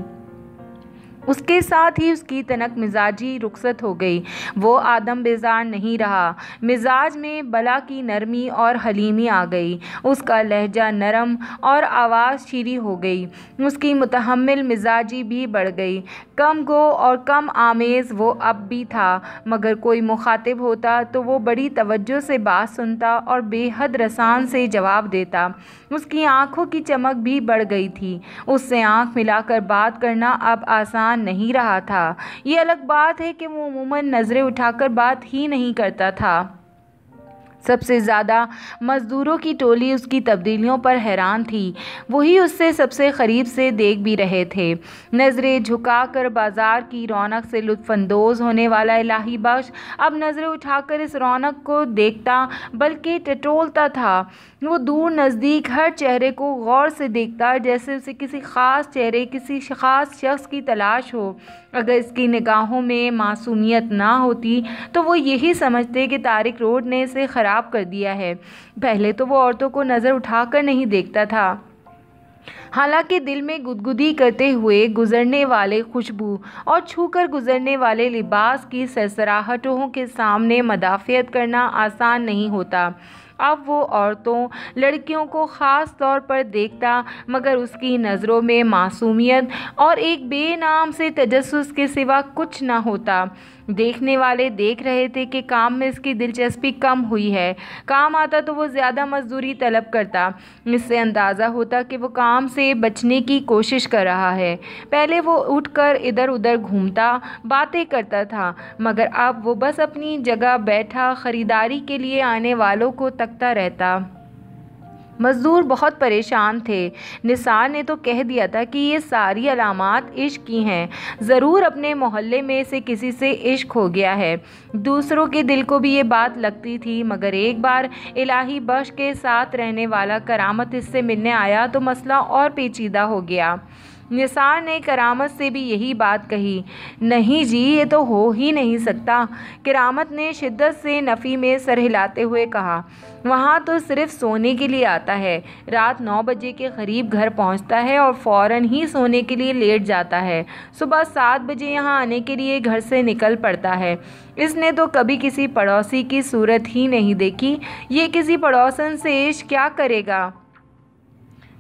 उसके साथ ही उसकी तनक मिजाजी रुखसत हो गई। वो आदम बेजार नहीं रहा। मिजाज में बला की नरमी और हलीमी आ गई। उसका लहजा नरम और आवाज़ शीरी हो गई। उसकी मुतहम्मिल मिजाजी भी बढ़ गई। कम गो और कम आमेज़ वो अब भी था, मगर कोई मुखातिब होता तो वो बड़ी तवज्जो से बात सुनता और बेहद रसान से जवाब देता। उसकी आँखों की चमक भी बढ़ गई थी। उससे आँख मिलाकर बात करना अब आसान नहीं रहा था। ये अलग बात है कि वो अमूमन नज़रें उठाकर बात ही नहीं करता था। सबसे ज़्यादा मज़दूरों की टोली उसकी तब्दीलियों पर हैरान थी। वही उससे सबसे करीब से देख भी रहे थे। नज़रें झुकाकर बाज़ार की रौनक से लुत्फ़अंदोज़ होने वाला इलाही बख्श अब नज़रें उठाकर इस रौनक को देखता बल्कि टटोलता था। वो दूर नज़दीक हर चेहरे को गौर से देखता, जैसे उसे किसी ख़ास चेहरे, किसी ख़ास शख्स की तलाश हो। अगर इसकी निगाहों में मासूमियत ना होती तो वो यही समझते कि तारिक रोड ने इसे ख़राब कर दिया है। पहले तो वो औरतों को नज़र उठाकर नहीं देखता था। हालांकि दिल में गुदगुदी करते हुए गुजरने वाले खुशबू और छूकर गुजरने वाले लिबास की सरसराहटों के सामने मदाफ़ियत करना आसान नहीं होता। अब वो औरतों, लड़कियों को ख़ास तौर पर देखता, मगर उसकी नज़रों में मासूमियत और एक बेनाम से तजस्सुस के सिवा कुछ न होता। देखने वाले देख रहे थे कि काम में इसकी दिलचस्पी कम हुई है। काम आता तो वो ज़्यादा मजदूरी तलब करता। इससे अंदाज़ा होता कि वो काम से बचने की कोशिश कर रहा है। पहले वो उठकर इधर उधर घूमता, बातें करता था, मगर अब वो बस अपनी जगह बैठा ख़रीदारी के लिए आने वालों को तकता रहता। मज़दूर बहुत परेशान थे। निसार ने तो कह दिया था कि ये सारी अलामात इश्क की हैं। ज़रूर अपने मोहल्ले में से किसी से इश्क हो गया है। दूसरों के दिल को भी ये बात लगती थी, मगर एक बार इलाही बख्श के साथ रहने वाला करामत इससे मिलने आया तो मसला और पेचीदा हो गया। निसार ने करामत से भी यही बात कही। नहीं जी, ये तो हो ही नहीं सकता। करामत ने शिद्दत से नफ़ी में सर हिलाते हुए कहा, वहाँ तो सिर्फ सोने के लिए आता है। रात नौ बजे के करीब घर पहुँचता है और फ़ौरन ही सोने के लिए लेट जाता है। सुबह सात बजे यहाँ आने के लिए घर से निकल पड़ता है। इसने तो कभी किसी पड़ोसी की सूरत ही नहीं देखी। ये किसी पड़ोसन से इश्क क्या करेगा?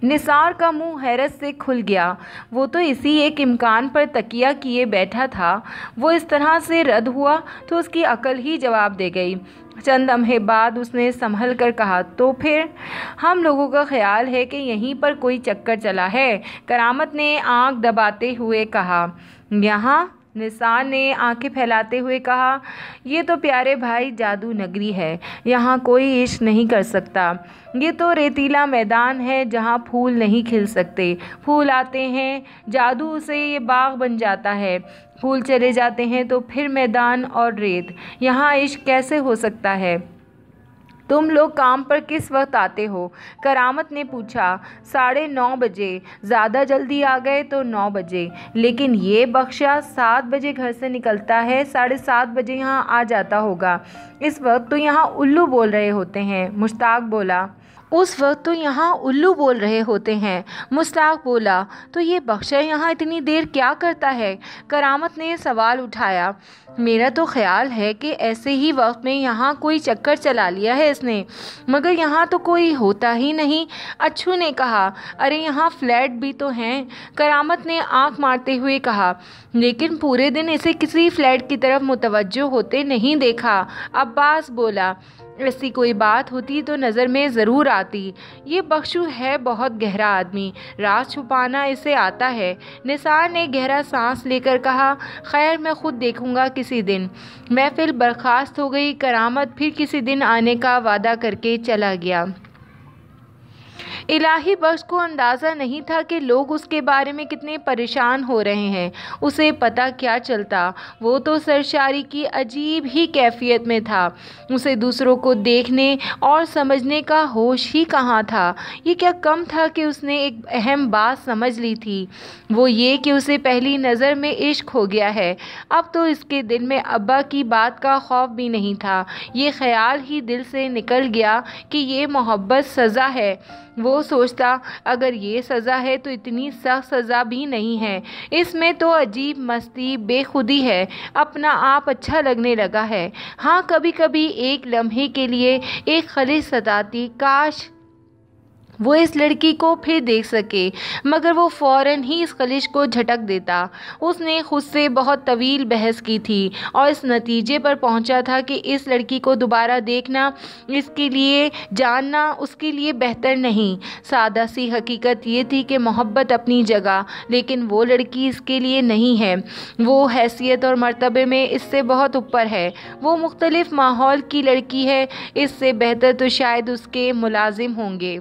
निसार का मुंह हैरत से खुल गया। वो तो इसी एक इम्कान पर तकिया किए बैठा था। वो इस तरह से रद्द हुआ तो उसकी अकल ही जवाब दे गई। चंद लम्हे बाद उसने संभल कर कहा, तो फिर हम लोगों का ख्याल है कि यहीं पर कोई चक्कर चला है। करामत ने आंख दबाते हुए कहा, यहाँ? निसार ने आंखें फैलाते हुए कहा, ये तो प्यारे भाई जादू नगरी है। यहाँ कोई इश्क नहीं कर सकता। ये तो रेतीला मैदान है जहाँ फूल नहीं खिल सकते। फूल आते हैं, जादू से ये बाग बन जाता है। फूल चले जाते हैं तो फिर मैदान और रेत। यहाँ इश्क कैसे हो सकता है? तुम लोग काम पर किस वक्त आते हो? करामत ने पूछा। साढ़े नौ बजे। ज़्यादा जल्दी आ गए तो नौ बजे। लेकिन ये बख्शा सात बजे घर से निकलता है, साढ़े सात बजे यहाँ आ जाता होगा। इस वक्त तो यहाँ उल्लू बोल रहे होते हैं। मुश्ताक बोला। उस वक्त तो यहाँ उल्लू बोल रहे होते हैं। मुश्ताक बोला। तो ये बख्शा यहाँ इतनी देर क्या करता है? करामत ने सवाल उठाया। मेरा तो ख्याल है कि ऐसे ही वक्त में यहाँ कोई चक्कर चला लिया है इसने, मगर यहाँ तो कोई होता ही नहीं। अच्छू ने कहा, अरे यहाँ फ्लैट भी तो हैं। करामत ने आंख मारते हुए कहा, लेकिन पूरे दिन इसे किसी फ्लैट की तरफ मुतवज्जो होते नहीं देखा। अब्बास बोला, ऐसी कोई बात होती तो नज़र में ज़रूर आती। ये बख्शू है बहुत गहरा आदमी, राज छुपाना इसे आता है। निसार ने गहरा सांस लेकर कहा, खैर मैं ख़ुद देखूंगा किसी दिन। महफिल बर्खास्त हो गई। करामत फिर किसी दिन आने का वादा करके चला गया। इलाही बख्श को अंदाज़ा नहीं था कि लोग उसके बारे में कितने परेशान हो रहे हैं। उसे पता क्या चलता, वो तो सरशारी की अजीब ही कैफियत में था। उसे दूसरों को देखने और समझने का होश ही कहाँ था। ये क्या कम था कि उसने एक अहम बात समझ ली थी, वो ये कि उसे पहली नज़र में इश्क हो गया है। अब तो इसके दिल में अब्बा की बात का खौफ भी नहीं था। ये ख्याल ही दिल से निकल गया कि ये मोहब्बत सज़ा है। वो सोचता, अगर ये सज़ा है तो इतनी सख्त सज़ा भी नहीं है। इसमें तो अजीब मस्ती, बेखुदी है। अपना आप अच्छा लगने लगा है। हाँ, कभी कभी एक लम्हे के लिए एक खलिश सताती, काश वो इस लड़की को फिर देख सके, मगर वो फ़ौरन ही इस खलिश को झटक देता। उसने खुद से बहुत तवील बहस की थी और इस नतीजे पर पहुंचा था कि इस लड़की को दोबारा देखना, इसके लिए जानना उसके लिए बेहतर नहीं। सादा सी हकीकत ये थी कि मोहब्बत अपनी जगह, लेकिन वो लड़की इसके लिए नहीं है। वो हैसियत और मर्तबे में इससे बहुत ऊपर है। वो मुख्तलिफ माहौल की लड़की है। इससे बेहतर तो शायद उसके मुलाजिम होंगे।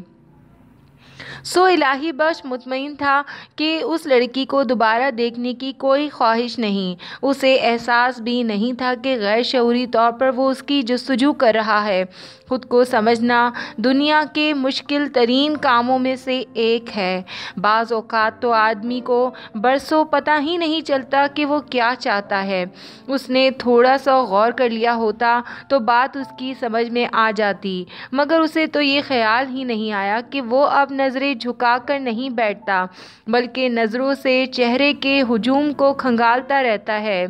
सो इलाही बख्श मुतमईन था कि उस लड़की को दोबारा देखने की कोई ख्वाहिश नहीं। उसे एहसास भी नहीं था कि गैर शऊरी तौर पर वो उसकी जस्तजू कर रहा है। खुद को समझना दुनिया के मुश्किल तरीन कामों में से एक है। बाज़ औक़ात तो आदमी को बरसों पता ही नहीं चलता कि वो क्या चाहता है। उसने थोड़ा सा गौर कर लिया होता तो बात उसकी समझ में आ जाती, मगर उसे तो ये ख्याल ही नहीं आया कि वो अब नज़रें झुका कर नहीं बैठता, बल्कि नज़रों से चेहरे के हुजूम को खंगालता रहता है।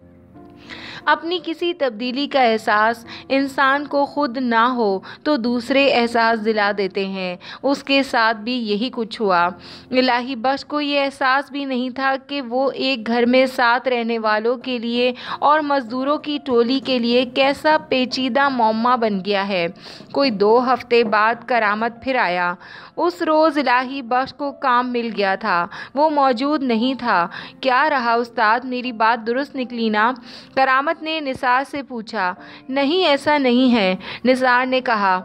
अपनी किसी तब्दीली का एहसास इंसान को खुद ना हो तो दूसरे एहसास दिला देते हैं। उसके साथ भी यही कुछ हुआ। इलाही बख्श को ये एहसास भी नहीं था कि वो एक घर में साथ रहने वालों के लिए और मज़दूरों की टोली के लिए कैसा पेचीदा मौमा बन गया है। कोई दो हफ्ते बाद करामत फिर आया। उस रोज़ इलाही बख्श को काम मिल गया था। वो मौजूद नहीं था। क्या रहा उस्ताद, मेरी बात दुरुस्त निकली ना? करामत ने निसार से पूछा। नहीं, ऐसा नहीं है, निसार ने कहा।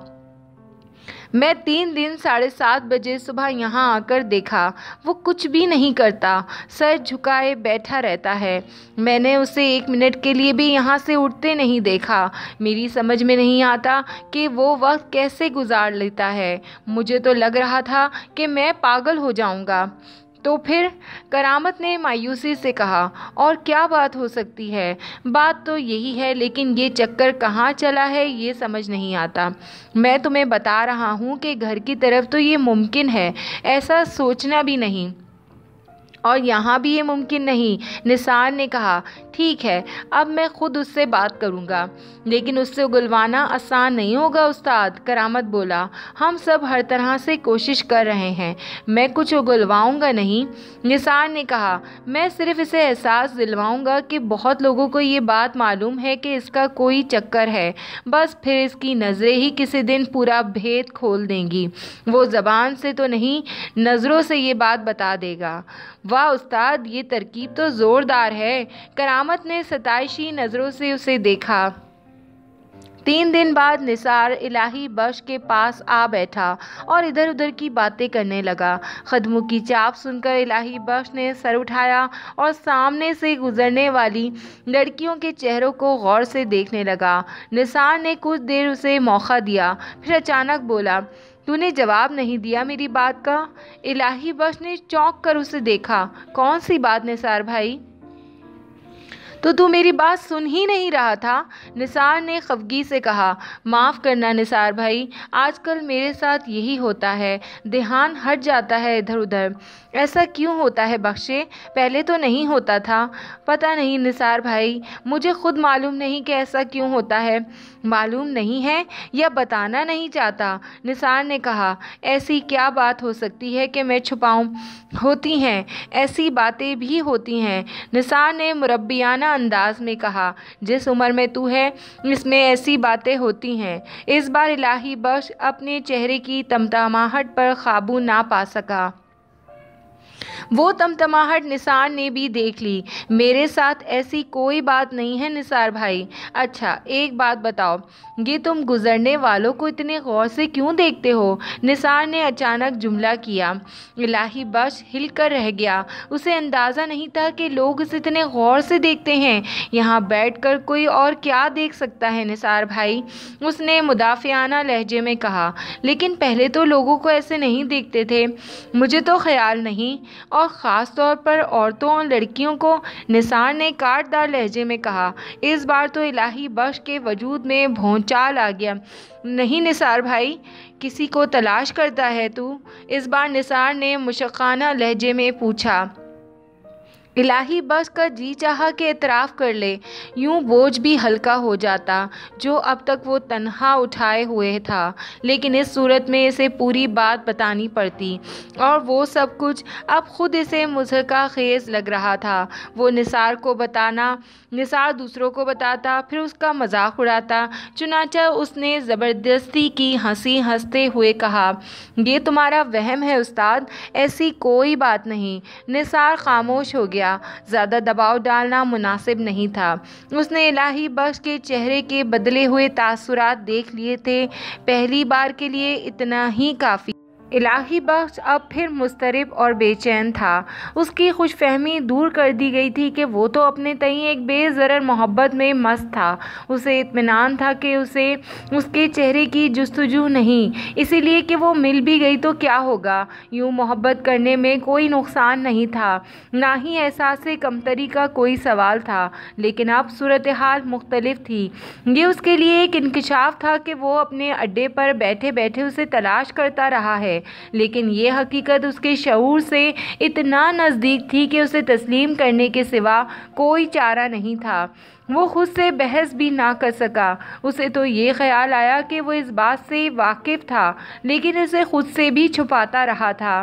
मैं तीन दिन साढ़े सात बजे सुबह यहाँ आकर देखा, वो कुछ भी नहीं करता, सर झुकाए बैठा रहता है। मैंने उसे एक मिनट के लिए भी यहाँ से उठते नहीं देखा। मेरी समझ में नहीं आता कि वो वक्त कैसे गुजार लेता है। मुझे तो लग रहा था कि मैं पागल हो जाऊँगा। तो फिर? करामत ने मायूसी से कहा। और क्या बात हो सकती है? बात तो यही है, लेकिन ये चक्कर कहाँ चला है ये समझ नहीं आता। मैं तुम्हें बता रहा हूँ कि घर की तरफ तो ये मुमकिन है, ऐसा सोचना भी नहीं। اور یہاں بھی یہ ممکن نہیں۔ نثار نے کہا، ٹھیک ہے، اب میں خود اس سے بات کروں گا، لیکن اس سے اگلوانا آسان نہیں ہوگا استاد۔ کرامت بولا، ہم سب ہر طرح سے کوشش کر رہے ہیں، میں کچھ اگلواؤں گا نہیں۔ نثار نے کہا، میں صرف اسے احساس دلواؤں گا کہ بہت لوگوں کو یہ بات معلوم ہے کہ اس کا کوئی چکر ہے، بس پھر اس کی نظریں ہی کسی دن پورا بھید کھول دیں گی۔ وہ زبان سے تو نہیں، نظروں سے یہ بات بتا دے گا۔ واہ استاد، یہ ترکیب تو زوردار ہے۔ کرامت نے ستائشی نظروں سے اسے دیکھا۔ تین دن بعد نثار الہی بخش کے پاس آ بیٹھا اور ادھر ادھر کی باتیں کرنے لگا۔ قدموں کی چاپ سن کر الہی بخش نے سر اٹھایا اور سامنے سے گزرنے والی لڑکیوں کے چہروں کو غور سے دیکھنے لگا۔ نثار نے کچھ دیر اسے موقع دیا، پھر اچانک بولا، تو نے جواب نہیں دیا میری بات کا؟ الہی بخش نے چونک کر اسے دیکھا۔ کون سی بات نثار بھائی؟ تو تو میری بات سن ہی نہیں رہا تھا؟ نثار نے خفگی سے کہا، معاف کرنا نثار بھائی، آج کل میرے ساتھ یہی ہوتا ہے، دھیان ہٹ جاتا ہے ادھر ادھر۔ ایسا کیوں ہوتا ہے بخشے؟ پہلے تو نہیں ہوتا تھا۔ پتہ نہیں نثار بھائی، مجھے خود معلوم نہیں کہ ایسا کیوں ہوتا ہے۔ معلوم نہیں ہے یا بتانا نہیں چاہتا؟ نثار نے کہا، ایسی کیا بات ہو سکتی ہے کہ میں چھپاؤں؟ ہوتی ہیں، ایسی باتیں بھی ہوتی ہیں۔ نثار نے مربیانہ انداز میں کہا، جس عمر میں تو ہے اس میں ایسی باتیں ہوتی ہیں۔ اس بار الہی بخش اپنے چہرے کی تمتماہٹ پر قابو نہ پا سکا۔ وہ تمتماہٹ نثار نے بھی دیکھ لی۔ میرے ساتھ ایسی کوئی بات نہیں ہے نثار بھائی۔ اچھا ایک بات بتاؤ، یہ تم گزرنے والوں کو اتنے غور سے کیوں دیکھتے ہو؟ نثار نے اچانک جملہ کیا۔ الہی بخش ہل کر رہ گیا۔ اسے اندازہ نہیں تھا کہ لوگ اسے اتنے غور سے دیکھتے ہیں۔ یہاں بیٹھ کر کوئی اور کیا دیکھ سکتا ہے نثار بھائی؟ اس نے مدافعانہ لہجے میں کہا، لیکن پہلے تو لوگوں کو ایسے نہیں دیکھتے تھے۔ مجھے تو خیال نہیں، اور خاص طور پر عورتوں اور لڑکیوں کو۔ نثار نے کاٹ دار لہجے میں کہا۔ اس بار تو الہی بخش کے وجود میں بھونچال آ گیا۔ نہیں نثار بھائی، کسی کو تلاش کرتا ہے تو؟ اس بار نثار نے مشفقانہ لہجے میں پوچھا۔ الہی بخش کا جی چاہا کہ اعتراف کر لے، یوں بوجھ بھی ہلکا ہو جاتا جو اب تک وہ تنہا اٹھائے ہوئے تھا، لیکن اس صورت میں اسے پوری بات بتانی پڑتی، اور وہ سب کچھ اب خود اسے مضحکہ خیز لگ رہا تھا۔ وہ نثار کو بتانا، نثار دوسروں کو بتاتا، پھر اس کا مذاق اڑاتا۔ چنانچہ اس نے زبردستی کی ہنسی ہنستے ہوئے کہا، یہ تمہارا وہم ہے استاد، ایسی کوئی بات نہیں۔ نثار خاموش ہو گیا۔ زیادہ دباؤ ڈالنا مناسب نہیں تھا۔ اس نے الہی بخش کے چہرے کے بدلے ہوئے تاثرات دیکھ لیے تھے۔ پہلی بار کے لیے اتنا ہی کافی۔ الہی بخش اب پھر مضطرب اور بے چین تھا۔ اس کی خوش فہمی دور کر دی گئی تھی کہ وہ تو اپنے تئیں ایک بے ضرر محبت میں مست تھا۔ اسے اطمینان تھا کہ اسے اس کے چہرے کی جستجو نہیں، اسی لیے کہ وہ مل بھی گئی تو کیا ہوگا۔ یوں محبت کرنے میں کوئی نقصان نہیں تھا، نہ ہی احساس کمتری کا کوئی سوال تھا، لیکن اب صورتحال مختلف تھی۔ یہ اس کے لیے ایک انکشاف تھا کہ وہ اپنے اڈے پر بیٹھے بیٹھے اسے تلاش کرتا رہا ہے، لیکن یہ حقیقت اس کے شعور سے اتنا نزدیک تھی کہ اسے تسلیم کرنے کے سوا کوئی چارہ نہیں تھا۔ وہ خود سے بحث بھی نہ کر سکا۔ اسے تو یہ خیال آیا کہ وہ اس بات سے واقف تھا، لیکن اسے خود سے بھی چھپاتا رہا تھا۔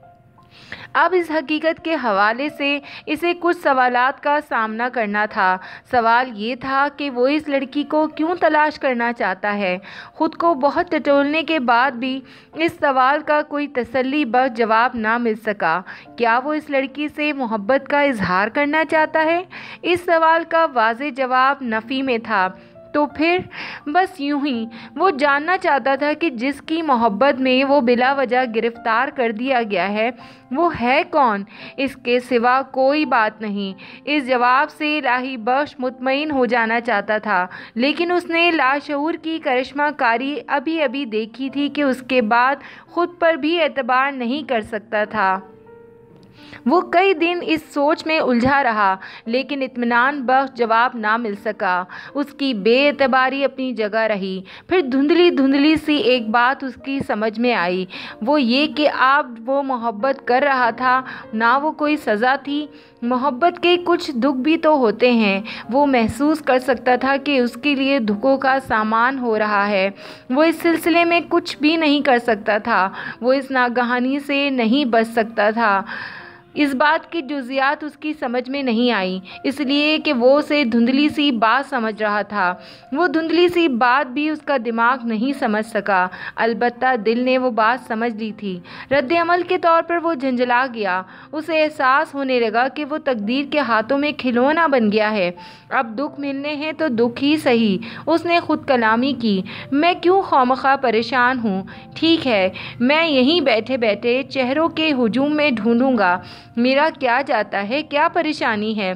اب اس حقیقت کے حوالے سے اسے کچھ سوالات کا سامنا کرنا تھا۔ سوال یہ تھا کہ وہ اس لڑکی کو کیوں تلاش کرنا چاہتا ہے؟ خود کو بہت ٹٹولنے کے بعد بھی اس سوال کا کوئی تسلی بخش جواب نہ مل سکا۔ کیا وہ اس لڑکی سے محبت کا اظہار کرنا چاہتا ہے؟ اس سوال کا واضح جواب نفی میں تھا۔ تو پھر بس یوں ہی وہ جاننا چاہتا تھا کہ جس کی محبت میں وہ بلا وجہ گرفتار کر دیا گیا ہے وہ ہے کون؟ اس کے سوا کوئی بات نہیں۔ اس جواب سے الہی بخش مطمئن ہو جانا چاہتا تھا، لیکن اس نے لاشعور کی کرشمہ کاری ابھی ابھی دیکھی تھی کہ اس کے بعد خود پر بھی اعتبار نہیں کر سکتا تھا۔ وہ کئی دن اس سوچ میں الجھا رہا لیکن اطمینان بخش جواب نہ مل سکا۔ اس کی بے اعتباری اپنی جگہ رہی۔ پھر دھندلی دھندلی سی ایک بات اس کی سمجھ میں آئی، وہ یہ کہ اب وہ محبت کر رہا تھا، نہ وہ کوئی سزا تھی۔ محبت کے کچھ دکھ بھی تو ہوتے ہیں۔ وہ محسوس کر سکتا تھا کہ اس کے لیے دکھوں کا سامان ہو رہا ہے۔ وہ اس سلسلے میں کچھ بھی نہیں کر سکتا تھا، وہ اس ناگہانی سے نہیں بچ سکتا تھا۔ اس بات کی جزیات اس کی سمجھ میں نہیں آئی، اس لیے کہ وہ اسے دھندلی سی بات سمجھ رہا تھا۔ وہ دھندلی سی بات بھی اس کا دماغ نہیں سمجھ سکا، البتہ دل نے وہ بات سمجھ لی تھی۔ رد عمل کے طور پر وہ جھنجھلا گیا۔ اسے احساس ہونے لگا کہ وہ تقدیر کے ہاتھوں میں کھلونا بن گیا ہے۔ اب دکھ ملنے ہیں تو دکھ ہی سہی۔ اس نے خود کلامی کی، میں کیوں خوامخواہ پریشان ہوں؟ ٹھیک ہے، میں یہیں بیٹھے بیٹھے چہروں کے ہجوم میں ڈھونڈوں گا۔ میرا کیا جاتا ہے، کیا پریشانی ہے؟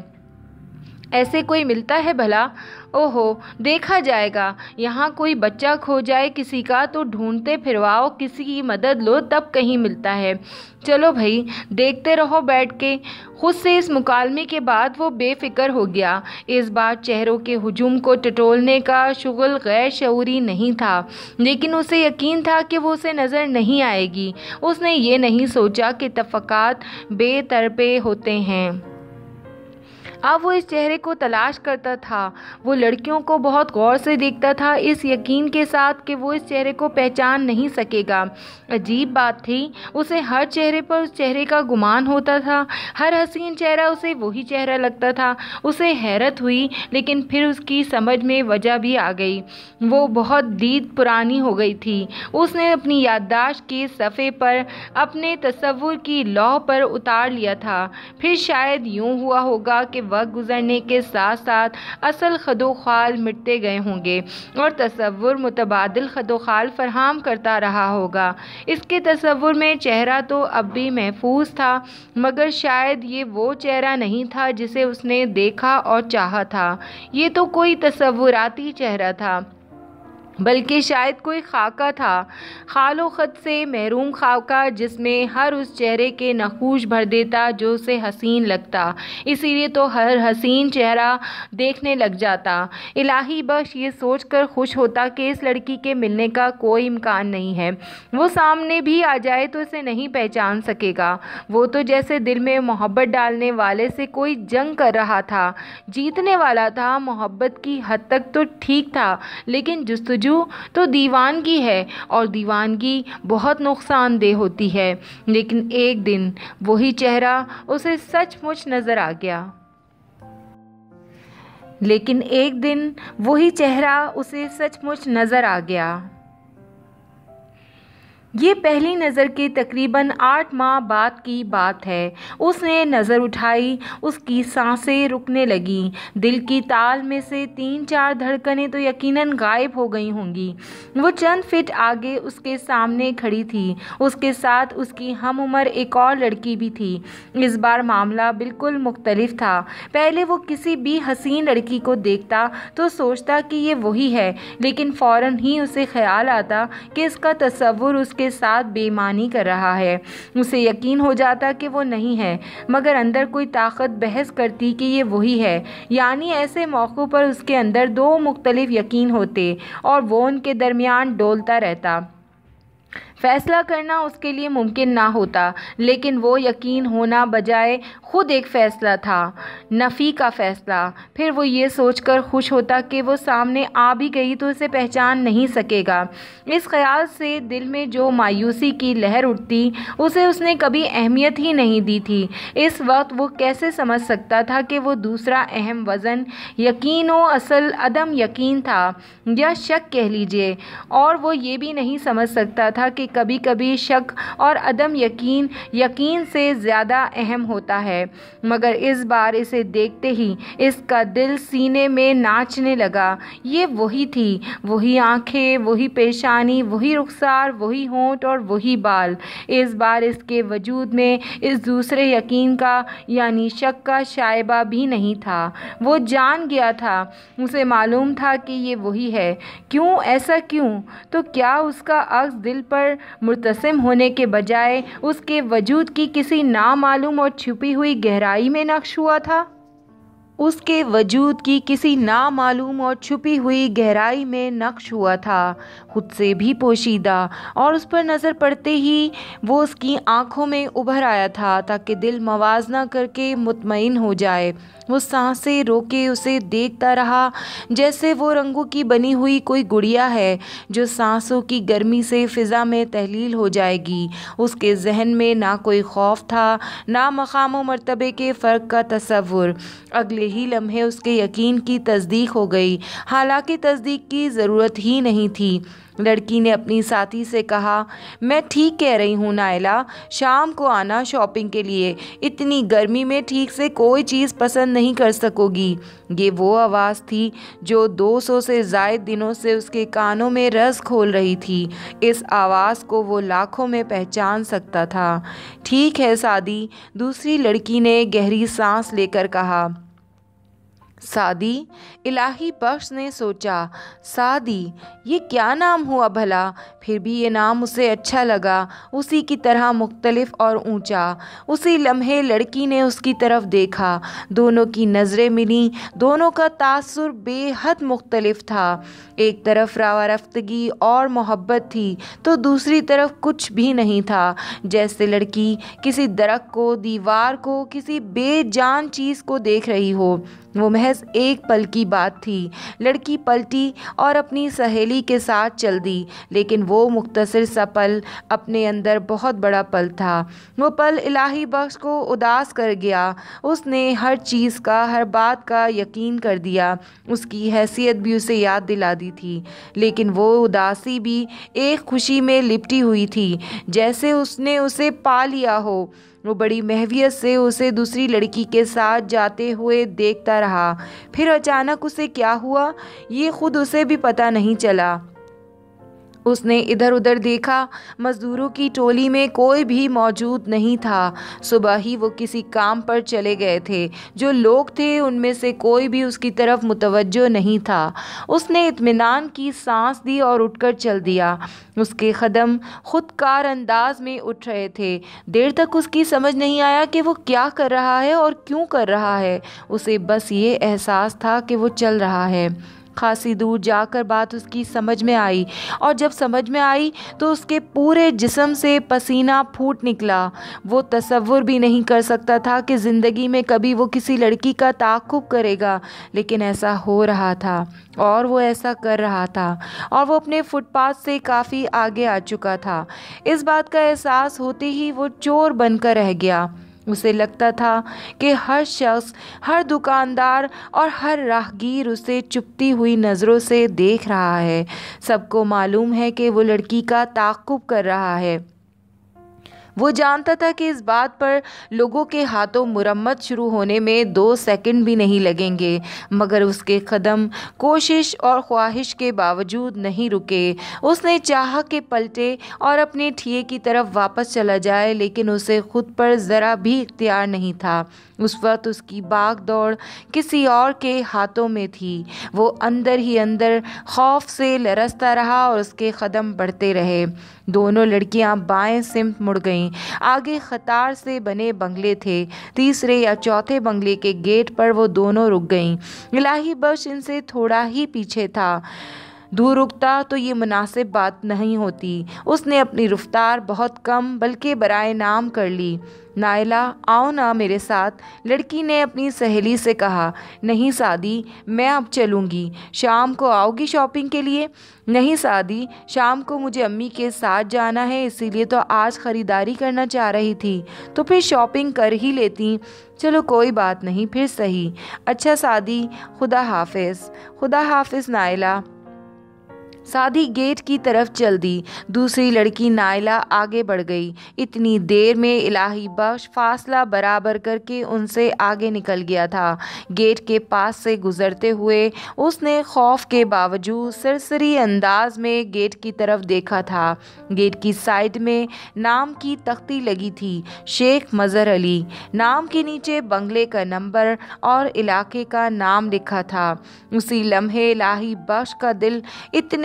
ایسے کوئی ملتا ہے بھلا؟ اوہو، دیکھا جائے گا۔ یہاں کوئی بچہ کھو جائے کسی کا تو ڈھونڈتے پھرواؤ، کسی کی مدد لو تب کہیں ملتا ہے۔ چلو بھائی، دیکھتے رہو بیٹھ کے۔ خود سے اس مکالمے کے بعد وہ بے فکر ہو گیا۔ اس بار چہروں کے ہجوم کو ٹٹولنے کا شغل غیر شعوری نہیں تھا، لیکن اسے یقین تھا کہ وہ اسے نظر نہیں آئے گی۔ اس نے یہ نہیں سوچا کہ اتفاقات بے طرفے ہوتے ہیں۔ اب وہ اس چہرے کو تلاش کرتا تھا۔ وہ لڑکیوں کو بہت غور سے دیکھتا تھا، اس یقین کے ساتھ کہ وہ اس چہرے کو پہچان نہیں سکے گا۔ عجیب بات تھی، اسے ہر چہرے پر اس چہرے کا گمان ہوتا تھا۔ ہر حسین چہرہ اسے وہی چہرہ لگتا تھا۔ اسے حیرت ہوئی، لیکن پھر اس کی سمجھ میں وجہ بھی آ گئی۔ وہ بہت دید پرانی ہو گئی تھی۔ اس نے اپنی یادداشت کے صفحے پر اپنے تصور کی لوح پر اتار لیا تھا۔ پھر شاید یوں ہوا ہوگا کہ وقت گزرنے کے ساتھ ساتھ اصل خد و خال مٹتے گئے ہوں گے اور تصور متبادل خد و خال فراہم کرتا رہا ہوگا۔ اس کے تصور میں چہرہ تو اب بھی محفوظ تھا، مگر شاید یہ وہ چہرہ نہیں تھا جسے اس نے دیکھا اور چاہا تھا۔ یہ تو کوئی تصوراتی چہرہ تھا، بلکہ شاید کوئی خاکہ تھا، خال و خط سے محروم خاکہ، جس میں ہر اس چہرے کے نقوش بھر دیتا جو اسے حسین لگتا۔ اسی لیے تو ہر حسین چہرہ دیکھنے لگ جاتا۔ الہی بخش یہ سوچ کر خوش ہوتا کہ اس لڑکی کے ملنے کا کوئی امکان نہیں ہے۔ وہ سامنے بھی آ جائے تو اسے نہیں پہچان سکے گا۔ وہ تو جیسے دل میں محبت ڈالنے والے سے کوئی جنگ کر رہا تھا، جیتنے والا تھا۔ محبت کی حد تک تو ٹھیک تھا، لیکن جستجو تو دیوانگی ہے، اور دیوانگی بہت نقصان دہ ہوتی ہے۔ لیکن ایک دن وہی چہرہ اسے سچ مچ نظر آ گیا۔ لیکن ایک دن وہی چہرہ اسے سچ مچ نظر آ گیا۔ یہ پہلی نظر کے تقریباً آٹھ ماہ بعد کی بات ہے۔ اس نے نظر اٹھائی، اس کی سانسیں رکنے لگیں۔ دل کی تال میں سے تین چار دھڑکنیں تو یقیناً غائب ہو گئی ہوں گی۔ وہ چند فٹ آگے اس کے سامنے کھڑی تھی۔ اس کے ساتھ اس کی ہم عمر ایک اور لڑکی بھی تھی۔ اس بار معاملہ بالکل مختلف تھا۔ پہلے وہ کسی بھی حسین لڑکی کو دیکھتا تو سوچتا کہ یہ وہی ہے، لیکن فوراً ہی اسے خیال آتا کہ اس کا تصور اس کے کے ساتھ بے ایمانی کر رہا ہے۔ اسے یقین ہو جاتا کہ وہ نہیں ہے، مگر اندر کوئی طاقت بحث کرتی کہ یہ وہی ہے۔ یعنی ایسے موقعوں پر اس کے اندر دو مختلف یقین ہوتے اور وہ ان کے درمیان ڈولتا رہتا۔ فیصلہ کرنا اس کے لیے ممکن نہ ہوتا، لیکن وہ یقین ہونا بجائے خود ایک فیصلہ تھا، نفی کا فیصلہ۔ پھر وہ یہ سوچ کر خوش ہوتا کہ وہ سامنے آ بھی گئی تو اسے پہچان نہیں سکے گا۔ اس خیال سے دل میں جو مایوسی کی لہر اٹھتی، اسے اس نے کبھی اہمیت ہی نہیں دی تھی۔ اس وقت وہ کیسے سمجھ سکتا تھا کہ وہ دوسرا اہم وزن یقین و اصل عدم یقین تھا، یا شک کہہ لیجیے۔ اور وہ یہ بھی نہیں سمجھ سکتا تھا کہ کبھی کبھی شک اور عدم یقین یقین سے زیادہ اہم ہوتا ہے۔ مگر اس بار اسے دیکھتے ہی اس کا دل سینے میں ناچنے لگا۔ یہ وہی تھی، وہی آنکھیں، وہی پیشانی، وہی رخسار، وہی ہونٹ اور وہی بال۔ اس بار اس کے وجود میں اس دوسرے یقین کا یعنی شک کا شائبہ بھی نہیں تھا۔ وہ جان گیا تھا، اسے معلوم تھا کہ یہ وہی ہے۔ کیوں ایسا کیوں؟ تو کیا اس کا عکس دل پر मुर्तसिम होने के बजाय उसके वजूद की किसी नामालूम और छुपी हुई गहराई में नक्श हुआ था उसके वजूद की किसी नामालूम और छुपी हुई गहराई में नक्श हुआ था, खुद से भी पोशीदा, और उस पर नज़र पड़ते ही वो उसकी आंखों में उभर आया था ताकि दिल मवाजना करके मुतमईन हो जाए। वो सांसें रोके उसे देखता रहा जैसे वो रंगों की बनी हुई कोई गुड़िया है जो सांसों की गर्मी से फ़िज़ा में तहलील हो जाएगी। उसके जहन में ना कोई खौफ था, ना मकाम व मर्तबे के फ़र्क का तसव्वुर। अगले ही लम्हे उसके यकीन की तस्दीक हो गई, हालांकि तस्दीक की ज़रूरत ही नहीं थी। लड़की ने अपनी साथी से कहा, मैं ठीक कह रही हूँ नायला, शाम को आना शॉपिंग के लिए, इतनी गर्मी में ठीक से कोई चीज़ पसंद नहीं कर सकोगी। ये वो आवाज़ थी जो दो सौ से ज़ायद दिनों से उसके कानों में रस खोल रही थी। इस आवाज़ को वो लाखों में पहचान सकता था। ठीक है सादी, दूसरी लड़की ने गहरी सांस लेकर कहा। सादी, इलाही बख्श ने सोचा, सादी ये क्या नाम हुआ भला? फिर भी ये नाम उसे अच्छा लगा, उसी की तरह मुख्तलिफ और ऊंचा। उसी लम्हे लड़की ने उसकी तरफ देखा, दोनों की नज़रें मिलीं, दोनों का तासुर बेहद मुख्तलिफ था। एक तरफ रावारफ्तगी और मोहब्बत थी तो दूसरी तरफ कुछ भी नहीं था, जैसे लड़की किसी दरख्त को, दीवार को, किसी बेजान चीज़ को देख रही हो। वो महज एक पल की बात थी। लड़की पलटी और अपनी सहेली के साथ चल दी, लेकिन वो मुख्तसर सा पल अपने अंदर बहुत बड़ा पल था। वो पल इलाही बख्श को उदास कर गया। उसने हर चीज़ का, हर बात का यकीन कर दिया। उसकी हैसियत भी उसे याद दिला दी थी, लेकिन वो उदासी भी एक खुशी में लिपटी हुई थी, जैसे उसने उसे पा लिया हो। वो बड़ी महवियत से उसे दूसरी लड़की के साथ जाते हुए देखता रहा। फिर अचानक उसे क्या हुआ, ये खुद उसे भी पता नहीं चला। उसने इधर उधर देखा, मज़दूरों की टोली में कोई भी मौजूद नहीं था। सुबह ही वो किसी काम पर चले गए थे। जो लोग थे उनमें से कोई भी उसकी तरफ मुतवज्जो नहीं था। उसने इत्मीनान की सांस दी और उठकर चल दिया। उसके कदम खुदकार अंदाज में उठ रहे थे। देर तक उसकी समझ नहीं आया कि वो क्या कर रहा है और क्यों कर रहा है। उसे बस ये एहसास था कि वो चल रहा है। खासी दूर जाकर बात उसकी समझ में आई, और जब समझ में आई तो उसके पूरे जिस्म से पसीना फूट निकला। वो तसव्वुर भी नहीं कर सकता था कि ज़िंदगी में कभी वो किसी लड़की का ताक़ुब करेगा, लेकिन ऐसा हो रहा था और वो ऐसा कर रहा था, और वो अपने फुटपाथ से काफ़ी आगे आ चुका था। इस बात का एहसास होते ही वो चोर बनकर रह गया। उसे लगता था कि हर शख्स, हर दुकानदार और हर राहगीर उसे चुपती हुई नज़रों से देख रहा है। सबको मालूम है कि वो लड़की का ताक़ुब कर रहा है। वो जानता था कि इस बात पर लोगों के हाथों मुरम्मत शुरू होने में दो सेकंड भी नहीं लगेंगे, मगर उसके कदम कोशिश और ख्वाहिश के बावजूद नहीं रुके। उसने चाहा कि पलटे और अपने ठिये की तरफ वापस चला जाए, लेकिन उसे खुद पर ज़रा भी इख्तियार नहीं था। उस वक्त उसकी भाग दौड़ किसी और के हाथों में थी। वो अंदर ही अंदर खौफ से लरसता रहा और उसके कदम बढ़ते रहे। दोनों लड़कियां बाएं सिमत मुड़ गईं। आगे कतार से बने बंगले थे। तीसरे या चौथे बंगले के गेट पर वो दोनों रुक गईं। इलाही बख्श इनसे थोड़ा ही पीछे था। दूर रुकता तो ये मुनासिब बात नहीं होती। उसने अपनी रफ्तार बहुत कम बल्कि बराए नाम कर ली। नायला, आओ ना मेरे साथ, लड़की ने अपनी सहेली से कहा। नहीं सादी, मैं अब चलूँगी। शाम को आओगी शॉपिंग के लिए? नहीं सादी, शाम को मुझे अम्मी के साथ जाना है, इसीलिए तो आज ख़रीदारी करना चाह रही थी। तो फिर शॉपिंग कर ही लेती। चलो कोई बात नहीं, फिर सही। अच्छा सादी, खुदा हाफिज़। खुदा हाफिज़ नायला। सादी गेट की तरफ चल दी। दूसरी लड़की नायला आगे बढ़ गई। इतनी देर में इलाही बख्श फासला बराबर करके उनसे आगे निकल गया था। गेट के पास से गुजरते हुए उसने खौफ के बावजूद सरसरी अंदाज में गेट की तरफ देखा था। गेट की साइड में नाम की तख्ती लगी थी, शेख मज़हर अली। नाम के नीचे बंगले का नंबर और इलाके का नाम लिखा था। उसी लम्हे इलाही बख्श का दिल इतने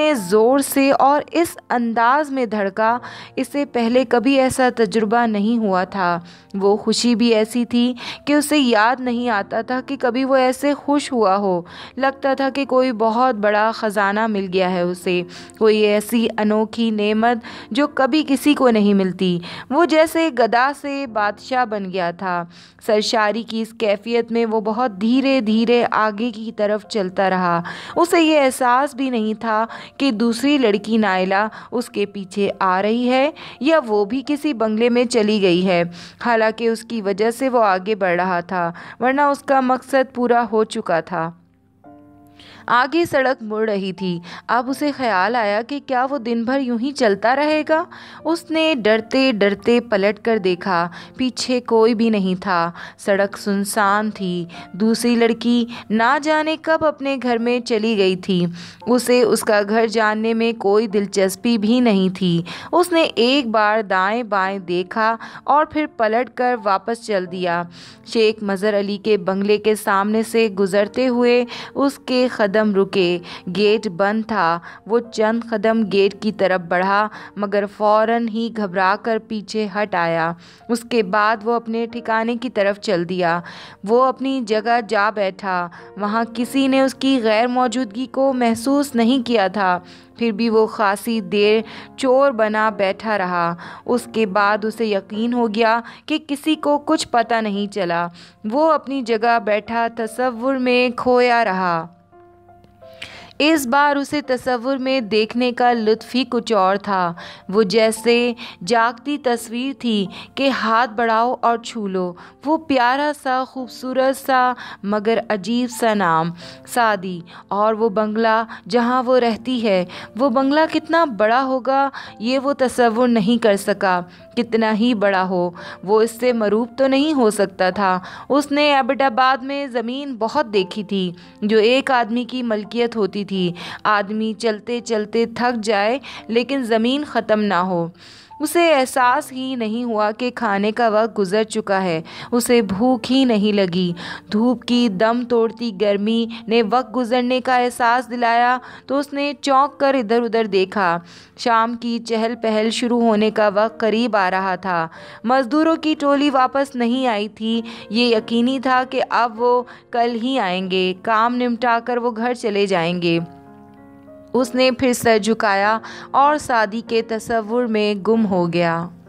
میں زور سے اور اس انداز میں دھڑکا، اس سے پہلے کبھی ایسا تجربہ نہیں ہوا تھا۔ وہ خوشی بھی ایسی تھی کہ اسے یاد نہیں آتا تھا کہ کبھی وہ ایسے خوش ہوا ہو۔ لگتا تھا کہ کوئی بہت بڑا خزانہ مل گیا ہے اسے، کوئی ایسی انوکھی نعمت جو کبھی کسی کو نہیں ملتی۔ وہ جیسے گدھا سے بادشاہ بن گیا تھا۔ سرشاری کی اس کیفیت میں وہ بہت دھیرے دھیرے آگے کی طرف چلتا رہا۔ اسے یہ احساس بھی نہیں تھا کہ دوسری لڑکی نائلہ اس کے پیچھے آ رہی ہے یا وہ بھی کسی بنگلے میں چلی گئی ہے، حالانکہ اس کی وجہ سے وہ آگے بڑھ رہا تھا، ورنہ اس کا مقصد پورا ہو چکا تھا۔ آگے سڑک مڑ رہی تھی۔ اب اسے خیال آیا کہ کیا وہ دن بھر یوں ہی چلتا رہے گا؟ اس نے ڈرتے ڈرتے پلٹ کر دیکھا، پیچھے کوئی بھی نہیں تھا۔ سڑک سنسان تھی۔ دوسری لڑکی نہ جانے کب اپنے گھر میں چلی گئی تھی۔ اسے اس کا گھر جاننے میں کوئی دلچسپی بھی نہیں تھی۔ اس نے ایک بار دائیں بائیں دیکھا اور پھر پلٹ کر واپس چل دیا۔ شیخ مظہر علی کے بنگلے کے سامنے سے گزرتے ہوئے اس کے قدم رکے۔ گیٹ بند تھا۔ وہ چند قدم گیٹ کی طرف بڑھا مگر فوراً ہی گھبرا کر پیچھے ہٹ آیا۔ اس کے بعد وہ اپنے ٹھکانے کی طرف چل دیا۔ وہ اپنی جگہ جا بیٹھا۔ وہاں کسی نے اس کی غیر موجودگی کو محسوس نہیں کیا تھا، پھر بھی وہ خاصی دیر چور بنا بیٹھا رہا۔ اس کے بعد اسے یقین ہو گیا کہ کسی کو کچھ پتہ نہیں چلا۔ وہ اپنی جگہ بیٹھا تصور میں کھویا رہا۔ اس بار اسے تصور میں دیکھنے کا لطف ہی کچھ اور تھا۔ وہ جیسے جاگتی تصویر تھی کہ ہاتھ بڑھاؤ اور چھو لو۔ وہ پیارا سا، خوبصورت سا مگر عجیب سا نام، سعدی، اور وہ بنگلہ جہاں وہ رہتی ہے، وہ بنگلہ کتنا بڑا ہوگا یہ وہ تصور نہیں کر سکا۔ کتنا ہی بڑا ہو، وہ اس سے مروب تو نہیں ہو سکتا تھا۔ اس نے ایبٹ آباد میں زمین بہت دیکھی تھی جو ایک آدمی کی ملکیت ہوتی تھی۔ آدمی چلتے چلتے تھک جائے لیکن زمین ختم نہ ہو۔ اسے احساس ہی نہیں ہوا کہ کھانے کا وقت گزر چکا ہے۔ اسے بھوک ہی نہیں لگی۔ دھوپ کی دم توڑتی گرمی نے وقت گزرنے کا احساس دلایا تو اس نے چونک کر ادھر ادھر دیکھا۔ شام کی چہل پہل شروع ہونے کا وقت قریب آ رہا تھا۔ مزدوروں کی ٹولی واپس نہیں آئی تھی۔ یہ یقینی تھا کہ اب وہ کل ہی آئیں گے۔ کام نمٹا کر وہ گھر چلے جائیں گے۔ اس نے پھر سر جھکایا اور سعدی کے تصور میں گم ہو گیا۔